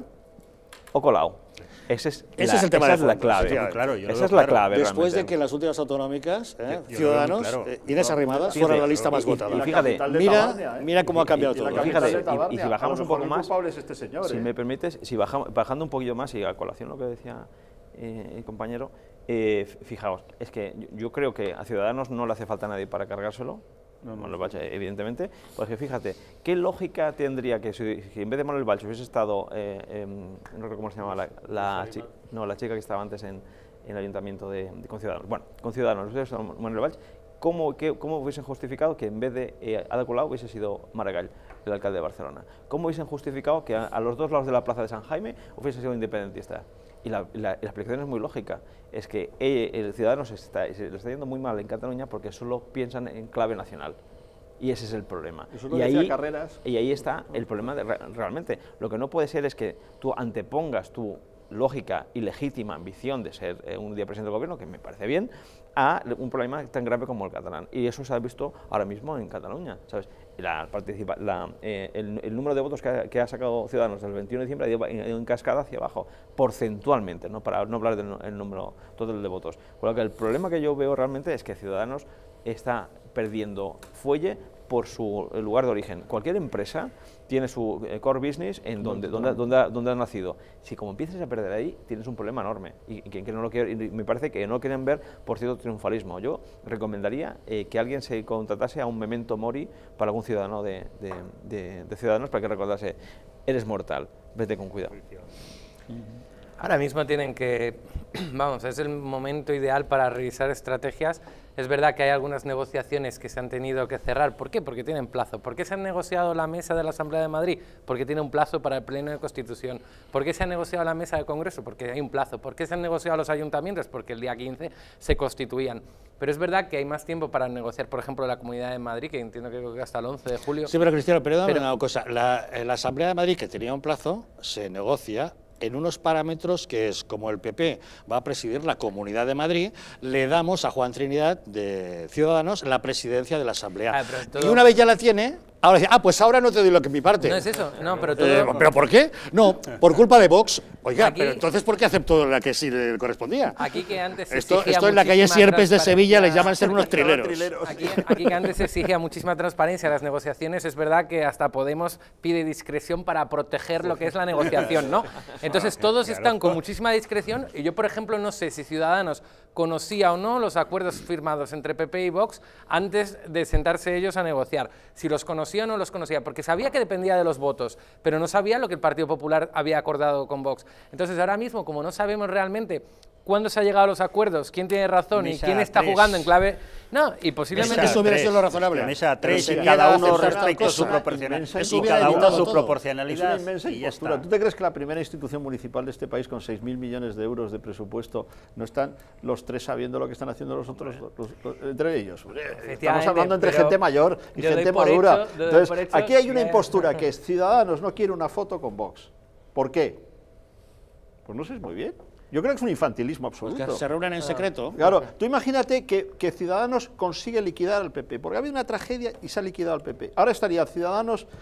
o Colau. Ese es, Ese la, es el tema esa de es la fondo, clave. efectivamente. Claro, yo lo esa veo es la claro. clave. Después de realmente. que en las últimas autonómicas, ¿eh? Yo- yo lo veo Ciudadanos, claro. eh, Inés Arrimadas, Fíjate, fuera la lista más y- y- votada. y La fíjate, capital de mira, Tabarnia, ¿eh? mira cómo ha cambiado Y la todo. capital Fíjate, de y- y Tabarnia, si bajamos a lo un poco mejor el más, culpable es este señor, Si ¿eh? me permites, si bajamos, bajando un poquillo más y a colación lo que decía eh, el compañero, eh, fijaos, es que yo, yo creo que a Ciudadanos no le hace falta a nadie para cargárselo, Manuel Valls, evidentemente, porque fíjate, ¿qué lógica tendría que si, si en vez de Manuel Valls hubiese estado, eh, eh, no recuerdo cómo se llama, la, la, chi- no, la chica que estaba antes en, en el ayuntamiento de, de- con Ciudadanos, bueno, con Ciudadanos, hubiese estado Manuel Valls, ¿cómo, qué, ¿cómo hubiesen justificado que en vez de eh, Ada Colau hubiese sido Maragall, el alcalde de Barcelona? ¿Cómo hubiesen justificado que a, a los dos lados de la plaza de San Jaime hubiese sido independentista? Y la, la, la explicación es muy lógica, es que eh, el ciudadano se, está, se le está yendo muy mal en Cataluña porque solo piensan en clave nacional. Y ese es el problema. Eso lo y, decía ahí, Carreras. y ahí está el problema de, re- realmente. Lo que no puede ser es que tú antepongas tu lógica y legítima ambición de ser eh, un día presidente del gobierno, que me parece bien, a un problema tan grave como el catalán. Y eso se ha visto ahora mismo en Cataluña, ¿sabes? La participa la, eh, el, el número de votos que ha, que ha sacado Ciudadanos del veintiuno de diciembre ha ido, ha ido en cascada hacia abajo, porcentualmente, ¿no? Para no hablar del el número total de votos. Con lo que el problema que yo veo realmente es que Ciudadanos está perdiendo fuelle por su lugar de origen. Cualquier empresa tiene su eh, core business en donde, donde, donde, ha- donde ha nacido. Si como empieces a perder ahí, tienes un problema enorme. Y, y que, que no lo quiere- y me parece que no lo quieren ver por cierto triunfalismo. Yo recomendaría eh, que alguien se contratase a un memento mori para algún ciudadano de, de, de- de Ciudadanos para que recordase, eres mortal, vete con cuidado. Ahora mismo tienen que, vamos, es el momento ideal para revisar estrategias. Es verdad que hay algunas negociaciones que se han tenido que cerrar. ¿Por qué? Porque tienen plazo. ¿Por qué se ha negociado la mesa de la Asamblea de Madrid? Porque tiene un plazo para el Pleno de Constitución. ¿Por qué se ha negociado la mesa del Congreso? Porque hay un plazo. ¿Por qué se han negociado los ayuntamientos? Porque el día quince se constituían. Pero es verdad que hay más tiempo para negociar, por ejemplo, la Comunidad de Madrid, que entiendo que creo que hasta el once de julio. Sí, pero Cristiano, perdóname Pero- una cosa. La, en la Asamblea de Madrid, que tenía un plazo, se negocia en unos parámetros que es, como el P P va a presidir la Comunidad de Madrid, le damos a Juan Trinidad de Ciudadanos la presidencia de la Asamblea. Ah, pero todo- Y una vez ya la tiene, ahora dice, ah, pues ahora no te doy lo que es mi parte. No es eso, no, pero todo... Eh, ¿Pero por qué? No, por culpa de Vox. Oiga, Aquí- pero entonces, ¿por qué aceptó la que sí le correspondía? Aquí que antes se Esto, exigía esto en la calle muchísima Sierpes de Sevilla les transparencia. llaman ser unos trileros. Aquí, aquí que antes se exigía muchísima transparencia en las negociaciones, es verdad que hasta Podemos pide discreción para proteger lo que es la negociación, ¿no? Entonces todos están con muchísima discreción y yo, por ejemplo, no sé si Ciudadanos conocía o no los acuerdos firmados entre P P y Vox antes de sentarse ellos a negociar. Si los conocía o no los conocía, porque sabía que dependía de los votos, pero no sabía lo que el Partido Popular había acordado con Vox. Entonces ahora mismo, como no sabemos realmente cuándo se ha llegado a los acuerdos, quién tiene razón y Mesa quién está tres. jugando en clave... No, y posiblemente... Eso hubiera tres. sido lo razonable. La mesa Pero tres si y hubiera cada uno aceptado respecto a su cosa, proporcionalidad. inmensa eso Y hubiera cada uno evitado su todo. Es una proporcionalidad. inmensa Y ya impostura. está. ¿Tú te crees que la primera institución municipal de este país con seis mil millones de euros de presupuesto no están los tres sabiendo lo que están haciendo los otros, los- los- entre ellos? Estamos hablando entre pero gente mayor y yo doy gente por madura. hecho- yo doy Entonces, por hecho aquí hay una que- impostura que es Ciudadanos no quiere una foto con Vox. ¿Por qué? Pues no sé muy bien. Yo creo que es un infantilismo absoluto. Que se reúnen en secreto. Claro, tú imagínate que, que Ciudadanos consigue liquidar al P P, porque ha habido una tragedia y se ha liquidado al P P. Ahora estaría Ciudadanos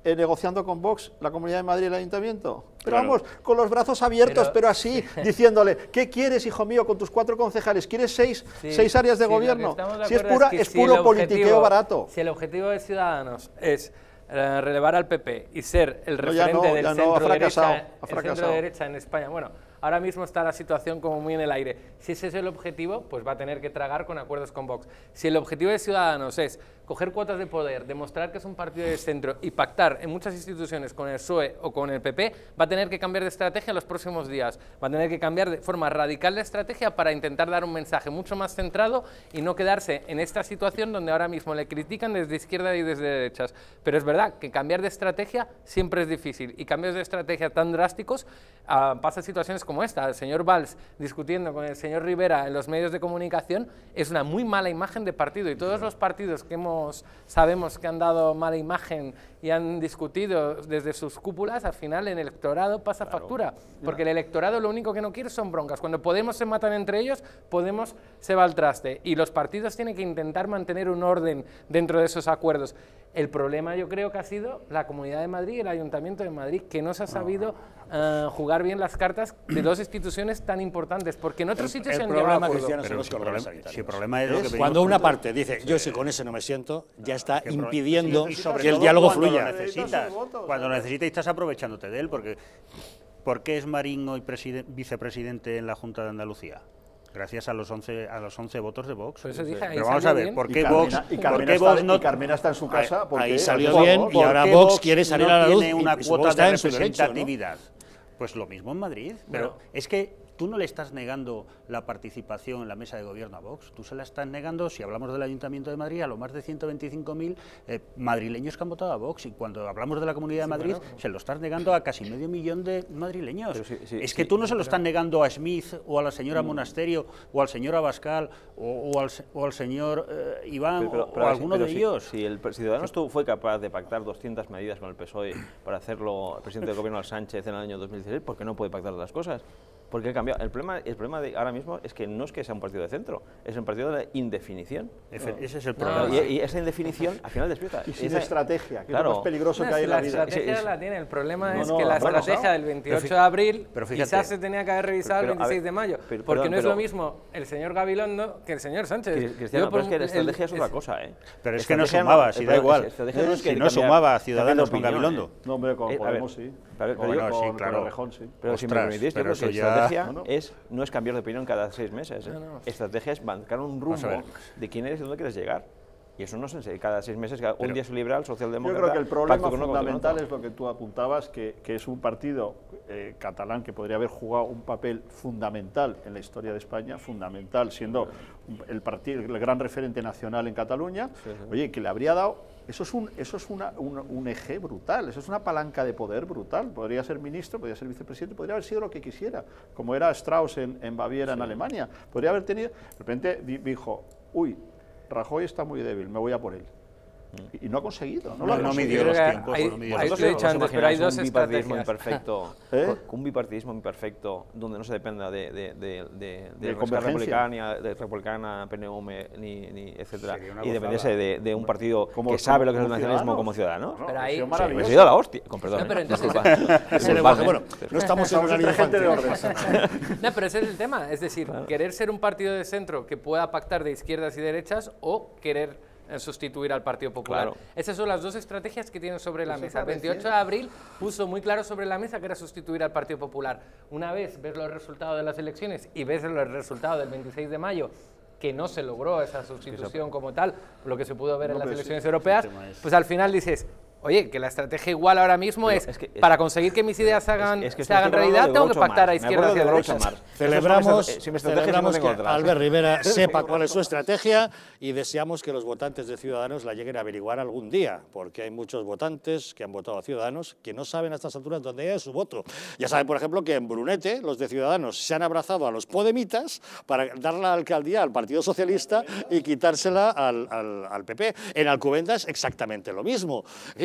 eh, negociando con Vox la Comunidad de Madrid y el Ayuntamiento? Pero Claro. vamos, con los brazos abiertos, Pero- pero, así, diciéndole, ¿qué quieres, hijo mío, con tus cuatro concejales? ¿Quieres seis, Sí, seis áreas de sí, lo que gobierno? estamos de Si es, acuerdo pura, que es si puro el politiqueo objetivo- barato. Si el objetivo de Ciudadanos es eh, relevar al P P y ser el No, ya referente no, del ya no, ha centro fracasado, derecha, ha el fracasado. centro derecha en España, bueno, ahora mismo está la situación como muy en el aire. Si ese es el objetivo, pues va a tener que tragar con acuerdos con Vox. Si el objetivo de Ciudadanos es coger cuotas de poder, demostrar que es un partido de centro y pactar en muchas instituciones con el P S O E o con el P P, va a tener que cambiar de estrategia en los próximos días. Va a tener que cambiar de forma radical la estrategia para intentar dar un mensaje mucho más centrado y no quedarse en esta situación donde ahora mismo le critican desde izquierda y desde derechas. Pero es verdad que cambiar de estrategia siempre es difícil y cambios de estrategia tan drásticos uh, pasan situaciones como esta. El señor Valls discutiendo con el señor Rivera en los medios de comunicación es una muy mala imagen de partido y todos los partidos que hemos sabemos que han dado mala imagen y han discutido desde sus cúpulas, al final el electorado pasa claro. factura, porque el electorado lo único que no quiere son broncas. Cuando Podemos se matan entre ellos, Podemos se va al traste y los partidos tienen que intentar mantener un orden dentro de esos acuerdos. El problema yo creo que ha sido la Comunidad de Madrid y el Ayuntamiento de Madrid, que no se ha sabido uh, jugar bien las cartas de dos instituciones tan importantes, porque en otros el, sitios el se han llegado a acuerdos. Pero pero los si el cordones problema, sanitarios. si el problema es lo que Cuando una comentando, parte dice, yo si con ese no me siento, ya está que impidiendo y sobre que el todo diálogo cuando fluya. Lo necesitas, cuando lo necesitas y estás aprovechándote de él, porque ¿por qué es Marín hoy vicepresidente en la Junta de Andalucía? Gracias a los once, a los once votos de Vox. Pues eso dije, ahí Pero vamos a ver, bien. ¿por Y qué Carmena, Vox, y ¿por Carmena, qué está, Vox no, y Carmena está en su casa? Ahí, porque ahí salió ¿por- bien por- y ahora qué Vox Vox quiere salir no a la luz tiene y una Vox cuota está de en su derecho, ¿no? representatividad? Pues lo mismo en Madrid, pero Bueno. es que tú no le estás negando la participación en la mesa de gobierno a Vox, tú se la estás negando, si hablamos del Ayuntamiento de Madrid, a los más de ciento veinticinco mil eh, madrileños que han votado a Vox, y cuando hablamos de la Comunidad de Madrid, bueno, se lo estás negando a casi medio millón de madrileños. Sí, sí, es sí, que tú no sí, se lo estás negando a Smith, o a la señora no. Monasterio, o al señor Abascal, o, o, al, o al señor eh, Iván, pero, pero, o, pero, o alguno pero de si, ellos. Si el si Ciudadanos tú fue capaz de pactar doscientas medidas con el P S O E para hacerlo el presidente del gobierno Sánchez en el año dos mil dieciséis, ¿por qué no puede pactar las cosas? Porque ha cambiado. El problema, el problema de ahora mismo es que no es que sea un partido de centro, es un partido de la indefinición. Efe, ese es el No, problema. Y, y esa indefinición al final despierta. Y sin esa, estrategia, que claro. es lo más peligroso No, que hay si en la la vida. estrategia Es- es- la tiene, el problema No, es no, que la ha fracasado. estrategia del veintiocho de abril pero fíjate. quizás se tenía que haber revisado Pero, el pero, a ver, veintiséis de mayo, pero, porque perdón, no es pero- lo mismo el señor Gabilondo que el señor Sánchez. Cristiano, Yo, pero es que la el- estrategia es otra es- cosa, ¿eh? Pero es que no Estrategia sumaba, si el da problema- igual. estrategia no es que Si no cambiar- sumaba a cambiar de Ciudadanos con opinión, Gabilondo. ¿eh? No, hombre, con Eh, a ver, Podemos sí. pero- pero Bueno, yo- sí, con- claro. con Errejón, sí. Pero si me Ostras, permitís, yo pero creo eso que ya- estrategia Bueno. es, no es cambiar de opinión cada seis meses. ¿eh? No, no. Estrategia es marcar un Vamos a rumbo ver. de quién eres y dónde quieres llegar. Y eso no es cada seis meses, cada- un Pero- día es liberal, Yo socialdemócrata. creo que el problema pacto con uno, pacto con fundamental otro. es lo que tú apuntabas, que, que es un partido eh, catalán que podría haber jugado un papel fundamental en la historia de España, fundamental, siendo un- el, partido, el gran referente nacional en Cataluña, Sí, sí. oye, que le habría dado, eso es, un, eso es una, un, un eje brutal, eso es una palanca de poder brutal, podría ser ministro, podría ser vicepresidente, podría haber sido lo que quisiera, como era Strauss en, en Baviera, en Alemania, podría haber tenido, de repente di- dijo, uy, Rajoy está muy débil, me voy a por él. Y, y no ha conseguido, no, lo ha No, no conseguido. midió Yo los creo que tiempos, hay- no midió hay- los lo he dicho tiempos. antes, pero hay dos un bipartidismo estrategias. imperfecto, ¿Eh? un bipartidismo imperfecto donde no se dependa de, de, de, de, De de convergencia. republicana, de republicana, P N V, ni, ni etcétera, Sería una y dependerse gozada. de, de un partido Como- que sabe lo que es el como nacionalismo Ciudadanos. como ciudadano. No, Pero ha ahí- sido sí, Me maravilloso. he ido a la hostia, con perdón. No, pero ¿eh? entonces- Disculpa. Ese lenguaje, Disculpadme. bueno, no estamos en Estamos un entre gente de orden. No, pero ese es el tema, es decir, querer ser un partido de centro que pueda pactar de izquierdas y derechas o querer eh, sustituir al Partido Popular. Claro. Esas son las dos estrategias que tienen sobre la Eso mesa. El parece. veintiocho de abril puso muy claro sobre la mesa que era sustituir al Partido Popular. Una vez ves los resultados de las elecciones y ves los resultados del veintiséis de mayo, que no se logró esa sustitución como tal, lo que se pudo ver No, en las pero sí, elecciones el europeas, tema es- pues al final dices, oye, que la estrategia igual ahora mismo Pero es, es que- es- para conseguir que mis ideas hagan, Es que se hagan estoy hablando realidad, de tengo que Groucho pactar a Marx. Me izquierdas y acuerdo a de Groucho derechas. Marx. Celebramos, Esas son mis estrategias, celebramos no que tengo otras. Albert Rivera sepa cuál es su estrategia y deseamos que los votantes de Ciudadanos la lleguen a averiguar algún día, porque hay muchos votantes que han votado a Ciudadanos que no saben a estas alturas dónde es su voto. Ya saben, por ejemplo, que en Brunete los de Ciudadanos se han abrazado a los podemitas para dar la alcaldía al Partido Socialista y quitársela al, al, al P P. En Alcobendas exactamente lo mismo. En fin,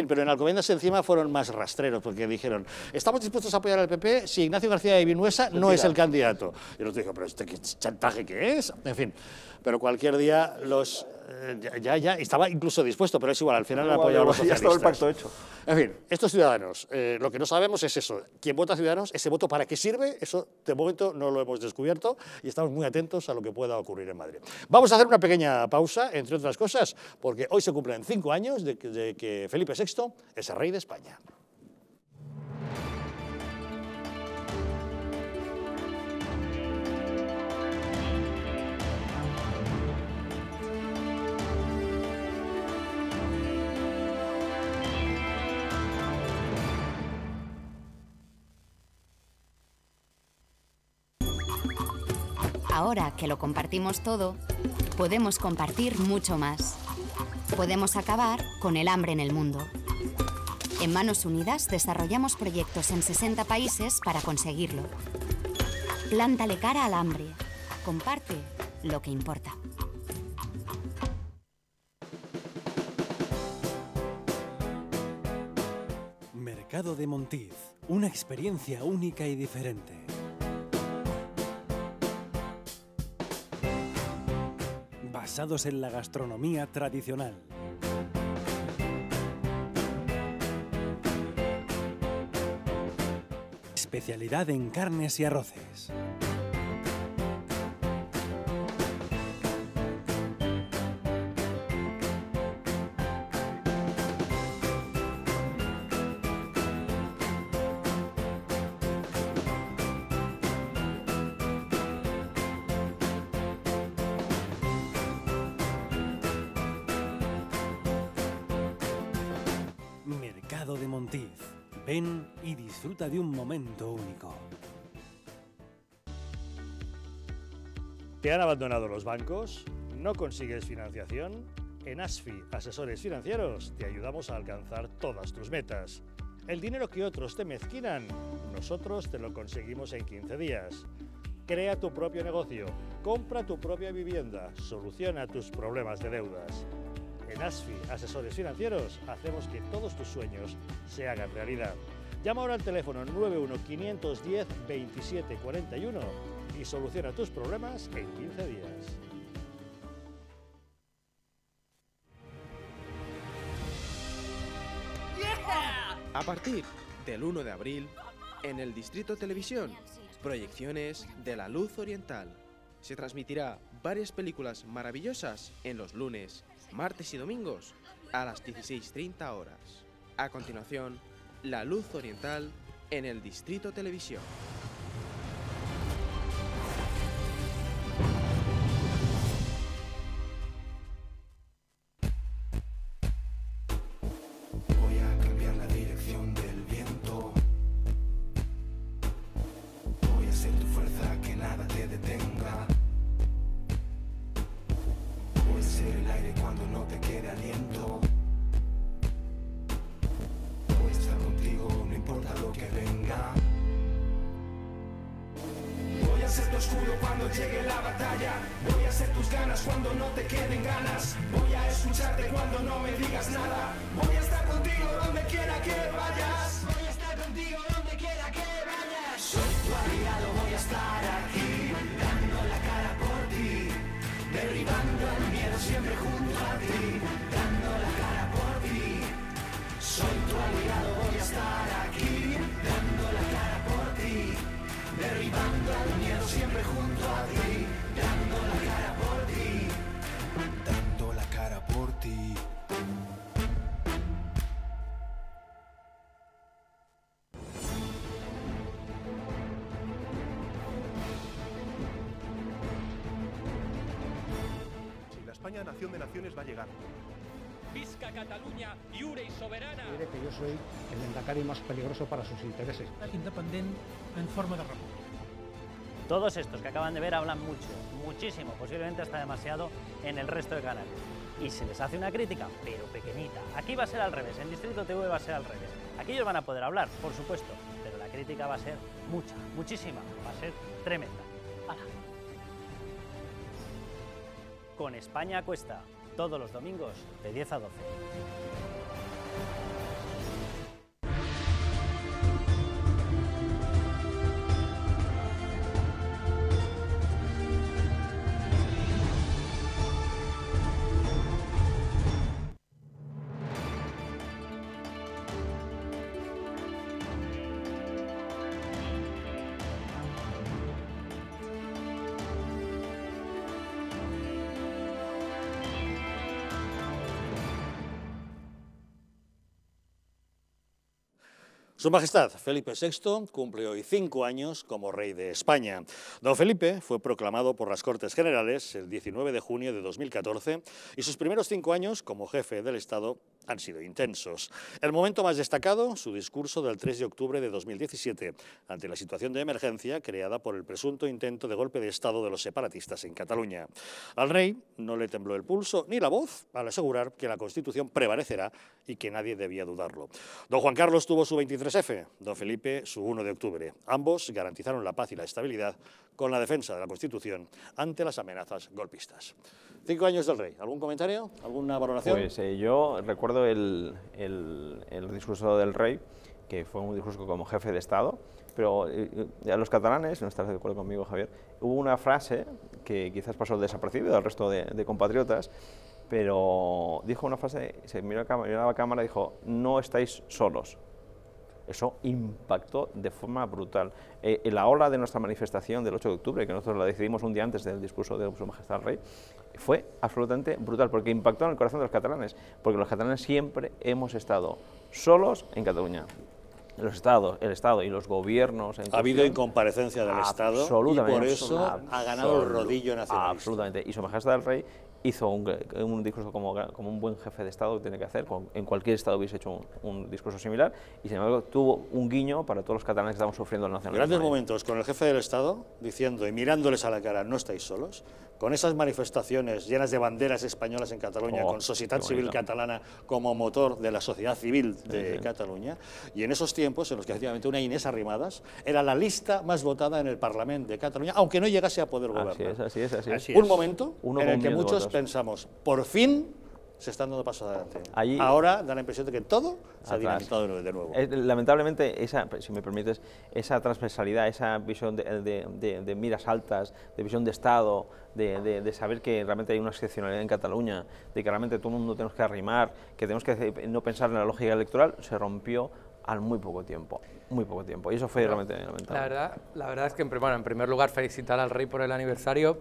fin, pero en Alcobendas encima fueron más rastreros, porque dijeron, estamos dispuestos a apoyar al P P si Ignacio García de Vinuesa no es el candidato. Y los dijo, pero este qué chantaje que es, en fin. Pero cualquier día los... Eh, ya, ya, ya, estaba incluso dispuesto, pero es igual, al final han apoyado a los socialistas. Ya estaba el pacto hecho. En fin, estos ciudadanos, eh, lo que no sabemos es eso. ¿Quién vota a Ciudadanos? ¿Ese voto para qué sirve? Eso de momento no lo hemos descubierto y estamos muy atentos a lo que pueda ocurrir en Madrid. Vamos a hacer una pequeña pausa, entre otras cosas, porque hoy se cumplen cinco años de que, de que Felipe sexto es el rey de España. Ahora que lo compartimos todo, podemos compartir mucho más. Podemos acabar con el hambre en el mundo. En Manos Unidas desarrollamos proyectos en sesenta países para conseguirlo. Plántale cara al hambre. Comparte lo que importa. Mercado de Montiz, una experiencia única y diferente. Basados en la gastronomía tradicional. Especialidad en carnes y arroces. Mercado de Montiz. Ven y disfruta de un momento único. ¿Te han abandonado los bancos? ¿No consigues financiación? En ASFI, Asesores Financieros, te ayudamos a alcanzar todas tus metas. El dinero que otros te mezquinan, nosotros te lo conseguimos en quince días. Crea tu propio negocio, compra tu propia vivienda, soluciona tus problemas de deudas. En ASFI, Asesores Financieros, hacemos que todos tus sueños se hagan realidad. Llama ahora al teléfono nueve uno cinco uno cero veintisiete cuarenta y uno y soluciona tus problemas en quince días. A partir del uno de abril, en el Distrito Televisión, proyecciones de La Luz Oriental. Se transmitirá varias películas maravillosas en los lunes, martes y domingos a las dieciséis treinta horas. A continuación, La Luz Oriental en el Distrito Televisión. Voy a cambiar la dirección del viento. Voy a ser tu fuerza, que nada te detenga. Voy a ser el aire cuando no te quede aliento. Voy a estar contigo, no importa lo que venga. Voy a ser tu escudo cuando llegue la batalla. Voy a ser tus ganas cuando no te queden ganas. Voy a escucharte cuando no me digas nada. Voy a estar contigo donde quiera que vayas. Voy a estar contigo donde quiera que vayas. Soy tu aliado, voy a estar aquí, dando la cara por ti, derribando el miedo siempre junto a ti, dando la cara por ti. Soy tu aliado, voy a estar aquí, dando la cara por ti, derribando el miedo siempre junto a ti, dando la cara por ti, dando la cara por ti. Si la España nación de naciones va a llegar. Visca Catalunya, lliure y soberana. Diré que yo soy el endacari más peligroso para sus intereses. Independiente en forma de república. Todos estos que acaban de ver hablan mucho, muchísimo, posiblemente hasta demasiado en el resto de canales. Y se les hace una crítica, pero pequeñita. Aquí va a ser al revés, en Distrito T V va a ser al revés. Aquí ellos van a poder hablar, por supuesto, pero la crítica va a ser mucha, muchísima, va a ser tremenda. ¡Hala! Con España a cuesta, todos los domingos de diez a doce. Su Majestad Felipe sexto cumple hoy cinco años como rey de España. Don Felipe fue proclamado por las Cortes Generales el diecinueve de junio de dos mil catorce y sus primeros cinco años como jefe del Estado han sido intensos. El momento más destacado, su discurso del tres de octubre de dos mil diecisiete, ante la situación de emergencia creada por el presunto intento de golpe de Estado de los separatistas en Cataluña. Al rey no le tembló el pulso ni la voz al asegurar que la Constitución prevalecerá y que nadie debía dudarlo. Don Juan Carlos tuvo su veintitrés efe, don Felipe su uno de octubre. Ambos garantizaron la paz y la estabilidad con la defensa de la Constitución ante las amenazas golpistas. Cinco años del rey. ¿Algún comentario? ¿Alguna valoración? Pues eh, yo recuerdo el, el, el discurso del rey, que fue un discurso como jefe de Estado, pero eh, a los catalanes, no estarás de acuerdo conmigo, Javier, hubo una frase que quizás pasó desapercibida al resto de, de compatriotas, pero dijo una frase, se miró a, cámara, miró a la cámara y dijo: no estáis solos. Eso impactó de forma brutal. Eh, en la ola de nuestra manifestación del ocho de octubre, que nosotros la decidimos un día antes del discurso de Su Majestad el Rey, fue absolutamente brutal, porque impactó en el corazón de los catalanes, porque los catalanes siempre hemos estado solos en Cataluña. Los estados, el Estado y los gobiernos... En ha habido incomparecencia del Estado y por eso ha ganado el rodillo nacionalista. Absolutamente. Y Su Majestad el Rey hizo un, un discurso como, como un buen jefe de Estado que tiene que hacer. En cualquier Estado hubiese hecho un, un discurso similar y, sin embargo, tuvo un guiño para todos los catalanes que estamos sufriendo el nacionalismo. Grandes momentos con el jefe del Estado diciendo y mirándoles a la cara: no estáis solos, con esas manifestaciones llenas de banderas españolas en Cataluña, oh, con Societat Civil Catalana como motor de la sociedad civil de sí, sí. Cataluña, y en esos tiempos en los que efectivamente una Inés Arrimadas era la lista más votada en el Parlamento de Cataluña, aunque no llegase a poder gobernar. Así es, así es, así es. Así un momento Uno en el que muchos votos. pensamos, por fin se están dando pasos adelante. Allí, ahora da la impresión de que todo se ha dinamitado de nuevo. Es, lamentablemente, esa, si me permites, esa transversalidad, esa visión de, de, de, de miras altas, de visión de Estado, de, de, de saber que realmente hay una excepcionalidad en Cataluña, de que realmente todo el mundo tenemos que arrimar, que tenemos que no pensar en la lógica electoral, se rompió al muy poco tiempo, muy poco tiempo, y eso fue realmente lamentable. La verdad, la verdad es que, bueno, en primer lugar, felicitar al rey por el aniversario,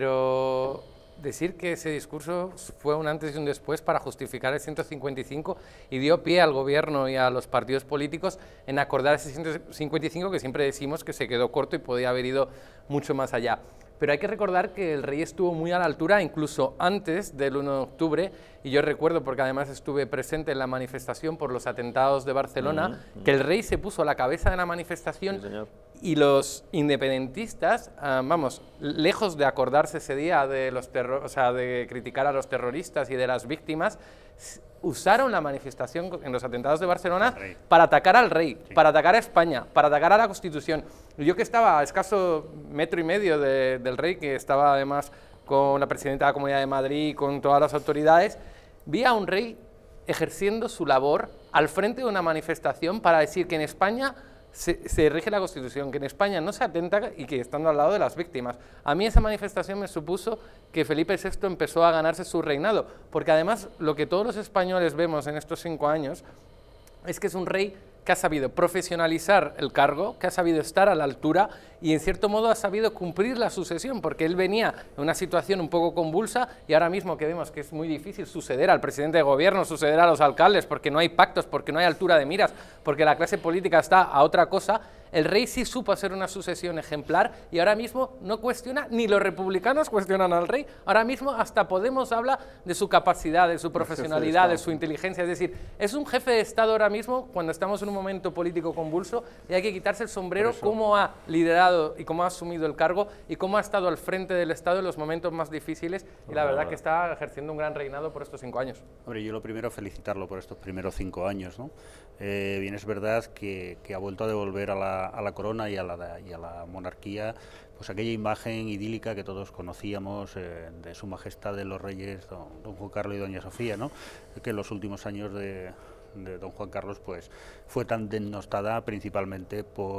pero decir que ese discurso fue un antes y un después para justificar el ciento cincuenta y cinco y dio pie al gobierno y a los partidos políticos en acordar ese ciento cincuenta y cinco que siempre decimos que se quedó corto y podía haber ido mucho más allá. Pero hay que recordar que el rey estuvo muy a la altura incluso antes del uno de octubre, y yo recuerdo, porque además estuve presente en la manifestación por los atentados de Barcelona, uh-huh. que el rey se puso a la cabeza de la manifestación, sí, señor. Y los independentistas, uh, vamos, lejos de acordarse ese día de, los terror, o sea, de criticar a los terroristas y de las víctimas, usaron la manifestación en los atentados de Barcelona para atacar al rey, sí. para atacar a España, para atacar a la Constitución. Yo que estaba a escaso metro y medio de, del rey, que estaba además con la presidenta de la Comunidad de Madrid, con todas las autoridades, vi a un rey ejerciendo su labor al frente de una manifestación para decir que en España Se, se rige la Constitución, que en España no se atenta y que estando al lado de las víctimas. A mí esa manifestación me supuso que Felipe sexto empezó a ganarse su reinado, porque además lo que todos los españoles vemos en estos cinco años es que es un rey que ha sabido profesionalizar el cargo, que ha sabido estar a la altura y en cierto modo ha sabido cumplir la sucesión, porque él venía en una situación un poco convulsa y ahora mismo que vemos que es muy difícil suceder al presidente de gobierno, suceder a los alcaldes, porque no hay pactos, porque no hay altura de miras, porque la clase política está a otra cosa. El rey sí supo hacer una sucesión ejemplar y ahora mismo no cuestiona, ni los republicanos cuestionan al rey, ahora mismo hasta Podemos habla de su capacidad, de su profesionalidad, de, de su inteligencia, es decir, es un jefe de Estado ahora mismo cuando estamos en un momento político convulso y hay que quitarse el sombrero cómo ha liderado y cómo ha asumido el cargo y cómo ha estado al frente del Estado en los momentos más difíciles y la verdad que está ejerciendo un gran reinado por estos cinco años. Hombre, yo lo primero felicitarlo por estos primeros cinco años, ¿no? Eh, bien es verdad que, que ha vuelto a devolver a la, a la corona y a la, y a la monarquía pues aquella imagen idílica que todos conocíamos eh, de Su Majestad de los Reyes, don, don Juan Carlos y doña Sofía, ¿no? Que en los últimos años de, de don Juan Carlos pues fue tan denostada principalmente por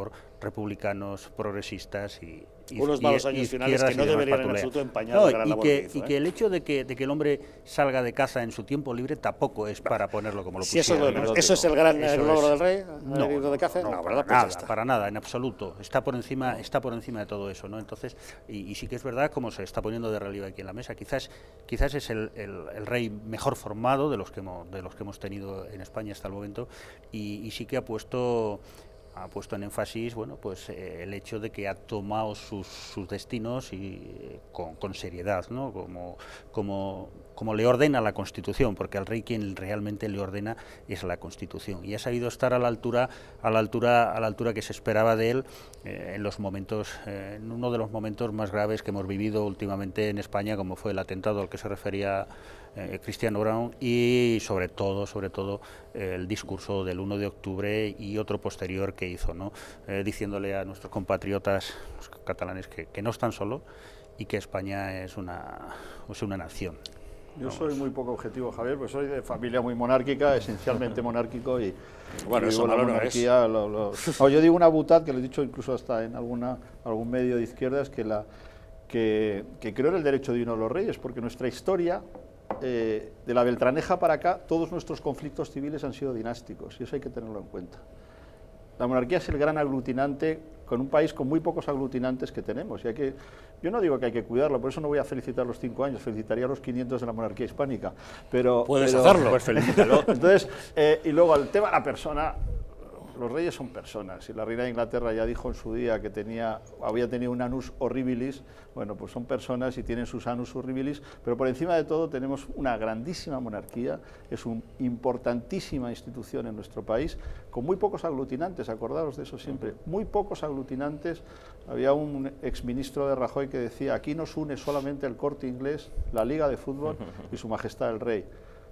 republicanos, progresistas y, y unos malos años finales que no deberían en absoluto empañar no, la gran y labor que, que hizo, y ¿eh? que el hecho de que, de que el hombre salga de caza en su tiempo libre tampoco es para ponerlo como lo si pusieron. eso, es lo de ¿Eso es el gran Eso logro es. del rey? No, ¿El de caza? no, No, para, ¿verdad? Pues nada, ya está. para nada, en absoluto. Está por encima, está por encima de todo eso, ¿no? Entonces, y, y sí que es verdad, como se está poniendo de relieve aquí en la mesa, quizás, quizás es el, el, el rey mejor formado de los que hemos, de los que hemos tenido en España hasta el momento, y, y sí que ha puesto ha puesto en énfasis, bueno, pues eh, el hecho de que ha tomado sus, sus destinos y eh, con, con seriedad, ¿no? Como, como, como le ordena la Constitución, porque al rey quien realmente le ordena es la Constitución, y ha sabido estar a la altura, a la altura, a la altura que se esperaba de él eh, en los momentos, eh, en uno de los momentos más graves que hemos vivido últimamente en España, como fue el atentado al que se refería Eh, Cristiano Brown, y sobre todo, sobre todo eh, el discurso del uno de octubre y otro posterior que hizo, ¿no? Eh, diciéndole a nuestros compatriotas los catalanes que, que no están solos y que España es una, es una nación. Yo soy muy poco objetivo, Javier, porque soy de familia muy monárquica, esencialmente monárquico, y bueno, y eso la malo no monarquía... es. Lo, lo... No, yo digo una butad, que lo he dicho incluso hasta en alguna, algún medio de izquierdas, que, la, que, que creo en el derecho divino de los reyes, porque nuestra historia... Eh, de la Beltraneja para acá, todos nuestros conflictos civiles han sido dinásticos, y eso hay que tenerlo en cuenta. La monarquía es el gran aglutinante, con un país con muy pocos aglutinantes que tenemos, y hay que, yo no digo que hay que cuidarlo, por eso no voy a felicitar los cinco años, felicitaría los quinientos de la monarquía hispánica, pero... Puedes pero, hacerlo. Pues felicítalo. Entonces, eh, y luego el tema de la persona... Los reyes son personas, y la reina de Inglaterra ya dijo en su día que tenía, había tenido un annus horribilis. Bueno, pues son personas y tienen sus annus horribilis, pero por encima de todo tenemos una grandísima monarquía, es una importantísima institución en nuestro país, con muy pocos aglutinantes, acordaros de eso siempre, muy pocos aglutinantes. Había un exministro de Rajoy que decía, aquí nos une solamente el Corte Inglés, la Liga de Fútbol y Su Majestad el Rey.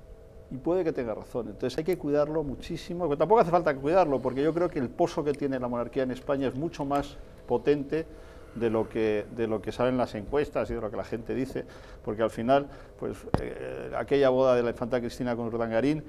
Y puede que tenga razón, entonces hay que cuidarlo muchísimo, pero tampoco hace falta cuidarlo, porque yo creo que el pozo que tiene la monarquía en España es mucho más potente de lo que, de lo que salen las encuestas y de lo que la gente dice, porque al final, pues eh, aquella boda de la infanta Cristina con Urdangarín,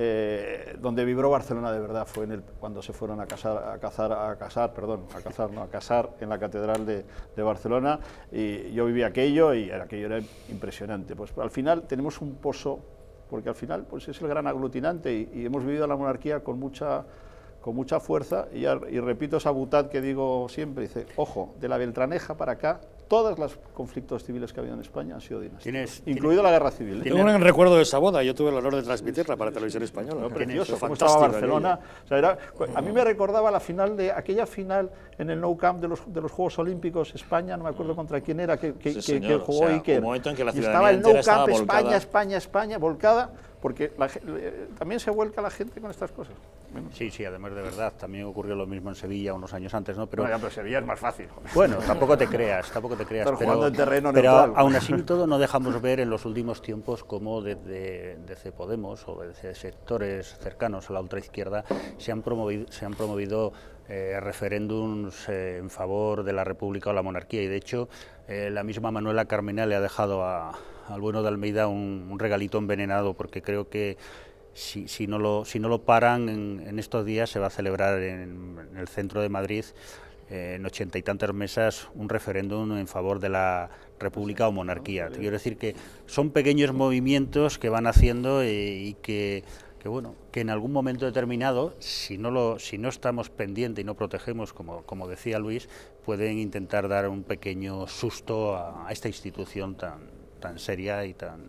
eh, donde vibró Barcelona de verdad, fue en el, cuando se fueron a casar, a cazar, a casar, perdón, a cazar, no, a casar en la Catedral de, de Barcelona, y yo viví aquello, y aquello era impresionante. Pues al final tenemos un pozo, porque al final pues es el gran aglutinante, y, y hemos vivido la monarquía con mucha, con mucha fuerza, y, ya, y repito esa butad que digo siempre, dice, ojo, de la Beltraneja para acá, todos los conflictos civiles que ha habido en España han sido dinásticos, incluido la guerra civil. Tengo un recuerdo de esa boda, yo tuve el honor de transmitirla para Televisión Española. No, precioso, cómo estaba Barcelona. O sea, era, a mí me recordaba la final de aquella final en el Nou Camp de los, de los Juegos Olímpicos, España, no me acuerdo contra quién era, que, que, sí, que, que jugó o sea, Iker. Un momento en que la y estaba el Nou Nou Camp, España, volcada. España, España, volcada, porque la, eh, también se vuelca la gente con estas cosas. Bueno. Sí, sí, además de verdad, también ocurrió lo mismo en Sevilla unos años antes, ¿no? Pero, no, ya, pero Sevilla es más fácil. Joder. Bueno, tampoco te creas, tampoco te creas. Pero, pero jugando en terreno pero neutral. aún así todo no dejamos ver en los últimos tiempos cómo desde, desde Podemos o desde sectores cercanos a la ultraizquierda se han promovido, se han promovido eh, referéndums eh, en favor de la República o la monarquía, y de hecho eh, la misma Manuela Carmena le ha dejado a, al bueno de Almeida un, un regalito envenenado, porque creo que Si, si, no lo, si no lo paran en, en estos días, se va a celebrar en, en el centro de Madrid, eh, en ochenta y tantas mesas, un referéndum en favor de la república o monarquía. Quiero decir que son pequeños movimientos que van haciendo eh, y que, que, bueno, que en algún momento determinado, si no, lo, si no estamos pendientes y no protegemos, como, como decía Luis, pueden intentar dar un pequeño susto a, a esta institución tan, tan seria y tan...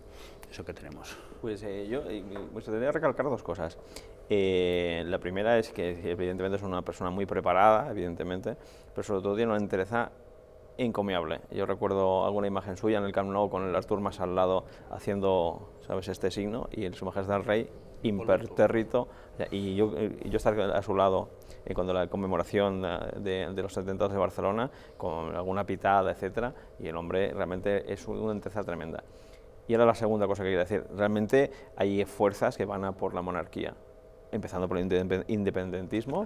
eso que tenemos. Pues eh, yo eh, me gustaría recalcar dos cosas. Eh, la primera es que evidentemente es una persona muy preparada, evidentemente, pero sobre todo tiene una entereza encomiable. Yo recuerdo alguna imagen suya en el Camp Nou con el Artur Mas al lado haciendo, ¿sabes?, este signo, y el Su Majestad el Rey impertérrito, y yo, y yo estar a su lado eh, cuando la conmemoración de, de los atentados de Barcelona, con alguna pitada, etcétera, y el hombre realmente es una entereza tremenda. Y ahora la segunda cosa que quiero decir, realmente hay fuerzas que van a por la monarquía, empezando por el independentismo,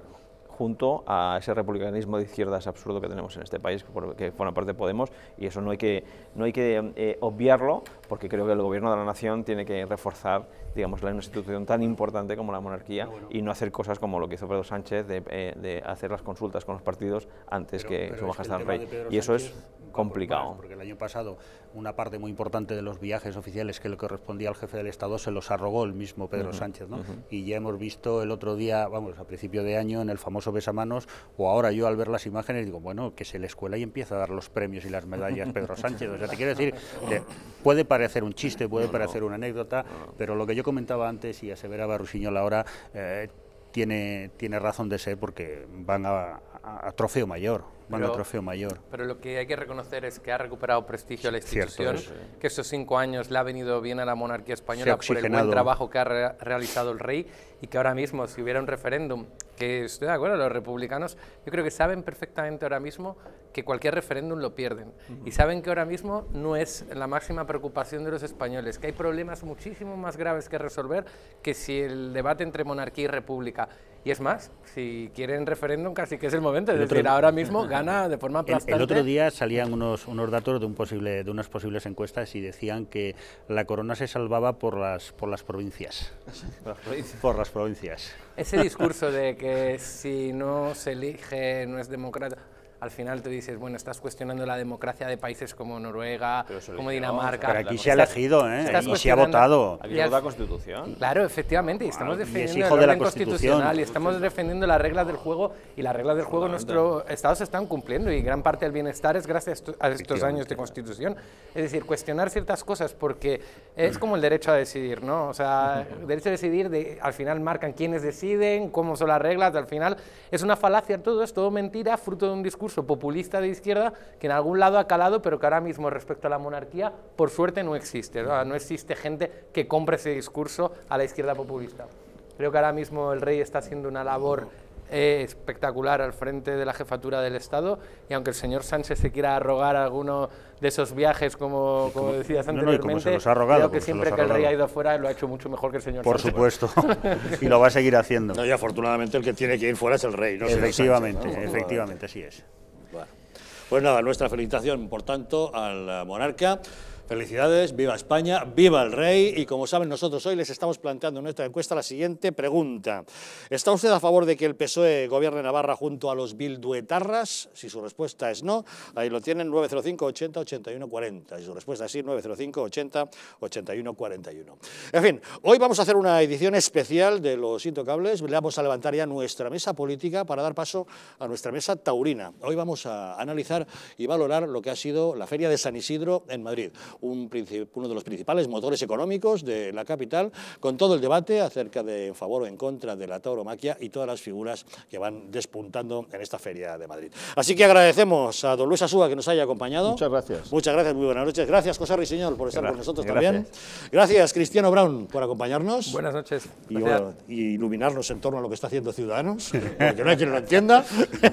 junto a ese republicanismo de izquierdas absurdo que tenemos en este país, que forma parte de Podemos, y eso no hay que, no hay que eh, obviarlo, porque creo que el gobierno de la nación tiene que reforzar, digamos, una institución tan importante como la monarquía, bueno, y no hacer cosas como lo que hizo Pedro Sánchez, de, eh, de hacer las consultas con los partidos antes pero, que pero Su Majestad el Rey, y eso Sánchez es complicado. Más, porque el año pasado una parte muy importante de los viajes oficiales que le correspondía al jefe del Estado se los arrogó el mismo Pedro uh-huh, Sánchez, ¿no? Uh-huh. Y ya hemos visto el otro día, vamos, a principio de año, en el famoso besamanos, o ahora yo al ver las imágenes digo, bueno, que se le escuela y empieza a dar los premios y las medallas Pedro Sánchez. O sea, te quiero decir, que puede parecer un chiste, puede parecer una anécdota, pero lo que yo comentaba antes y aseveraba Rusiñol ahora, eh, tiene, tiene razón de ser, porque van a, a, a trofeo mayor. Bueno, pero, trofeo mayor. Pero lo que hay que reconocer es que ha recuperado prestigio a la institución, cierto, es, que estos cinco años le ha venido bien a la monarquía española por el buen trabajo que ha re realizado el rey, y que ahora mismo, si hubiera un referéndum, que estoy de acuerdo, los republicanos yo creo que saben perfectamente ahora mismo que cualquier referéndum lo pierden, uh-huh. y saben que ahora mismo no es la máxima preocupación de los españoles, que hay problemas muchísimo más graves que resolver que si el debate entre monarquía y república. Y es más, si quieren referéndum casi que es el momento, es el decir, otro, ahora mismo gana de forma aplastante. El, el otro día salían unos, unos datos de, un posible, de unas posibles encuestas y decían que la corona se salvaba por las, por las provincias. ¿Por las provincias? Por las provincias. Ese discurso de que si no se elige no es democrático, al final te dices, bueno, estás cuestionando la democracia de países como Noruega, como Dinamarca. Pero aquí se ha elegido, ¿eh? Y se ha votado. Aquí se vota la Constitución. Claro, efectivamente, y estamos bueno, defendiendo el orden de la constitucional y estamos defendiendo las reglas del juego, y las reglas del juego en nuestro Estado se están cumpliendo, y gran parte del bienestar es gracias a estos años de Constitución. Es decir, cuestionar ciertas cosas, porque es como el derecho a decidir, ¿no? O sea, el derecho a decidir, de, al final marcan quiénes deciden, cómo son las reglas, al final es una falacia todo, es todo mentira, fruto de un discurso populista de izquierda que en algún lado ha calado, pero que ahora mismo respecto a la monarquía, por suerte no existe, ¿no? No existe gente que compre ese discurso a la izquierda populista. Creo que ahora mismo el rey está haciendo una labor eh, espectacular al frente de la jefatura del Estado, y aunque el señor Sánchez se quiera arrogar alguno de esos viajes, como, como decías anteriormente, no, no, se los ha arrogado, creo que siempre que el rey ha ido fuera lo ha hecho mucho mejor que el señor Por Sánchez. Por supuesto, y lo va a seguir haciendo. No, y afortunadamente el que tiene que ir fuera es el rey, ¿no? Efectivamente, Sánchez, ¿no? efectivamente, así es. Bueno. Pues nada, nuestra felicitación, por tanto, al monarca. Felicidades, viva España, viva el rey, y como saben, nosotros hoy les estamos planteando en nuestra encuesta la siguiente pregunta. ¿Está usted a favor de que el P S O E gobierne Navarra junto a los bilduetarras? Si su respuesta es no, ahí lo tienen, nueve cero cinco, ochenta, ochenta y uno cuarenta. Si su respuesta es sí, nueve cero cinco, ochenta, ochenta y uno cuarenta y uno. En fin, hoy vamos a hacer una edición especial de Los Intocables. Le vamos a levantar ya nuestra mesa política para dar paso a nuestra mesa taurina. Hoy vamos a analizar y valorar lo que ha sido la Feria de San Isidro en Madrid. Un, uno de los principales motores económicos de la capital, con todo el debate acerca de en favor o en contra de la tauromaquia y todas las figuras que van despuntando en esta Feria de Madrid. Así que agradecemos a don Luis Asúa que nos haya acompañado. Muchas gracias. Muchas gracias, muy buenas noches. Gracias, José Rusiñol, por estar gracias, con nosotros gracias. también. Gracias, Cristiano Brown, por acompañarnos. Buenas noches. Y, bueno, y iluminarnos en torno a lo que está haciendo Ciudadanos, porque no hay quien lo entienda.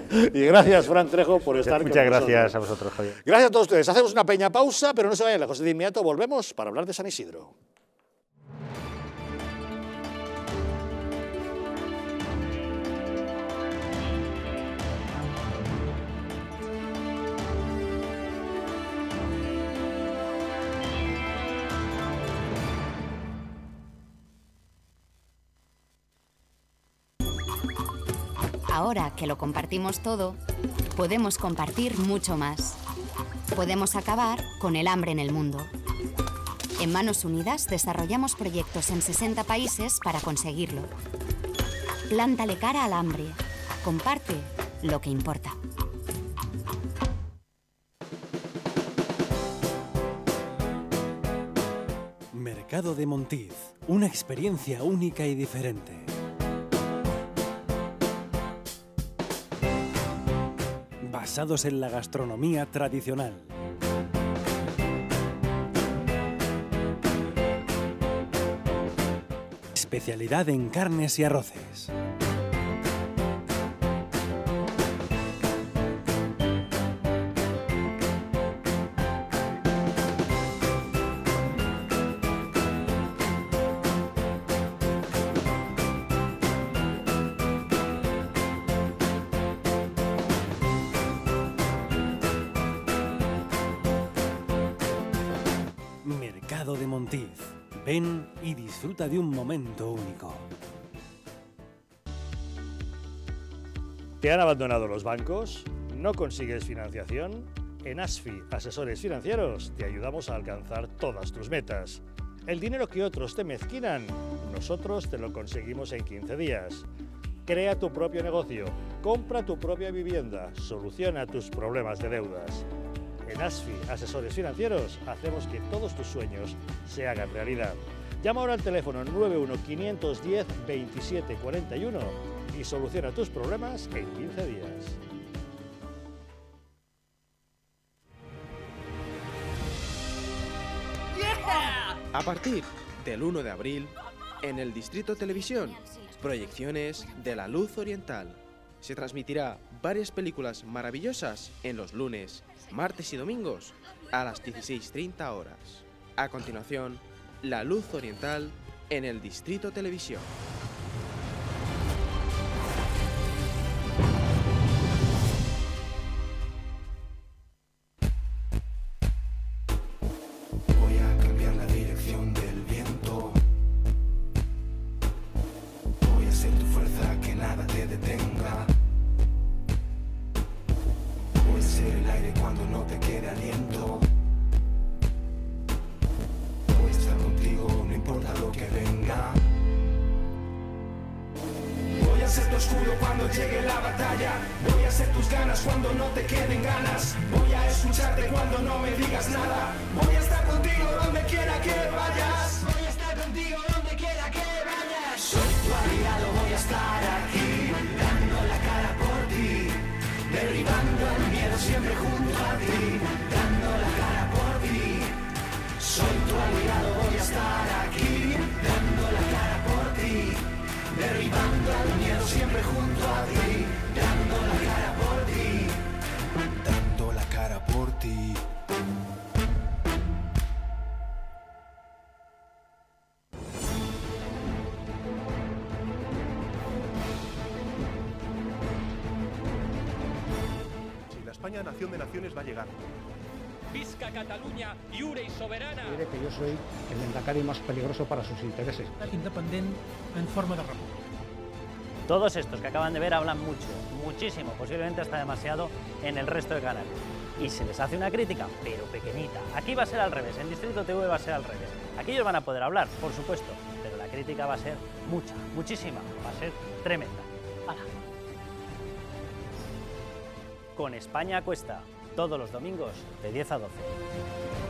Y gracias, Fran Trejo, por estar Muchas con gracias nosotros. a vosotros, Javier. Gracias a todos ustedes. Hacemos una pequeña pausa, pero no se vayan lejos. De inmediato volvemos para hablar de San Isidro. Ahora que lo compartimos todo, podemos compartir mucho más. Podemos acabar con el hambre en el mundo. En Manos Unidas desarrollamos proyectos en sesenta países para conseguirlo. Plántale cara al hambre. Comparte lo que importa. Mercado de Montiz, una experiencia única y diferente. Basados en la gastronomía tradicional. Especialidad en carnes y arroces. Prado de Montiz. Ven y disfruta de un momento único. ¿Te han abandonado los bancos? ¿No consigues financiación? En ASFI, Asesores Financieros, te ayudamos a alcanzar todas tus metas. El dinero que otros te mezquinan, nosotros te lo conseguimos en quince días. Crea tu propio negocio, compra tu propia vivienda, soluciona tus problemas de deudas. En ASFI, Asesores Financieros, hacemos que todos tus sueños se hagan realidad. Llama ahora al teléfono nueve uno cinco uno cero veintisiete cuarenta y uno y soluciona tus problemas en quince días. A partir del uno de abril, en el Distrito Televisión, proyecciones de La Luz Oriental. Se transmitirá varias películas maravillosas en los lunes, martes y domingos a las dieciséis treinta horas. A continuación, La Luz Oriental en el Distrito Televisión. Voy a cambiar la dirección del viento. Voy a ser tu fuerza, que nada te detenga. Voy a ser el aire cuando no te quede aliento. Voy a estar contigo, no importa lo que venga. Voy a ser tu escudo cuando llegue la batalla. Voy a ser tus ganas cuando no te queden ganas. Voy a escucharte cuando no me digas nada. Voy a estar contigo donde quiera que vayas. Voy a estar contigo donde quiera que vayas. Soy tu aliado, voy a estar aquí, dando la cara por ti, derribando el miedo siempre junto a ti, dando la cara por ti. Soy tu aliado, voy a estar aquí, dando la cara por ti, derribando el miedo siempre junto a ti, dando la cara por ti, dando la cara por ti. Si la España nación de naciones va a llegar. Visca Catalunya, lliure i soberana. Diré que yo soy el Endacari más peligroso para sus intereses. Independent en forma de república. Todos estos que acaban de ver hablan mucho, muchísimo, posiblemente hasta demasiado en el resto de canales. Y se les hace una crítica, pero pequeñita. Aquí va a ser al revés, en Distrito T V va a ser al revés. Aquí ellos van a poder hablar, por supuesto, pero la crítica va a ser mucha, muchísima, va a ser tremenda. ¡Hala! Con España a cuesta, todos los domingos de diez a doce.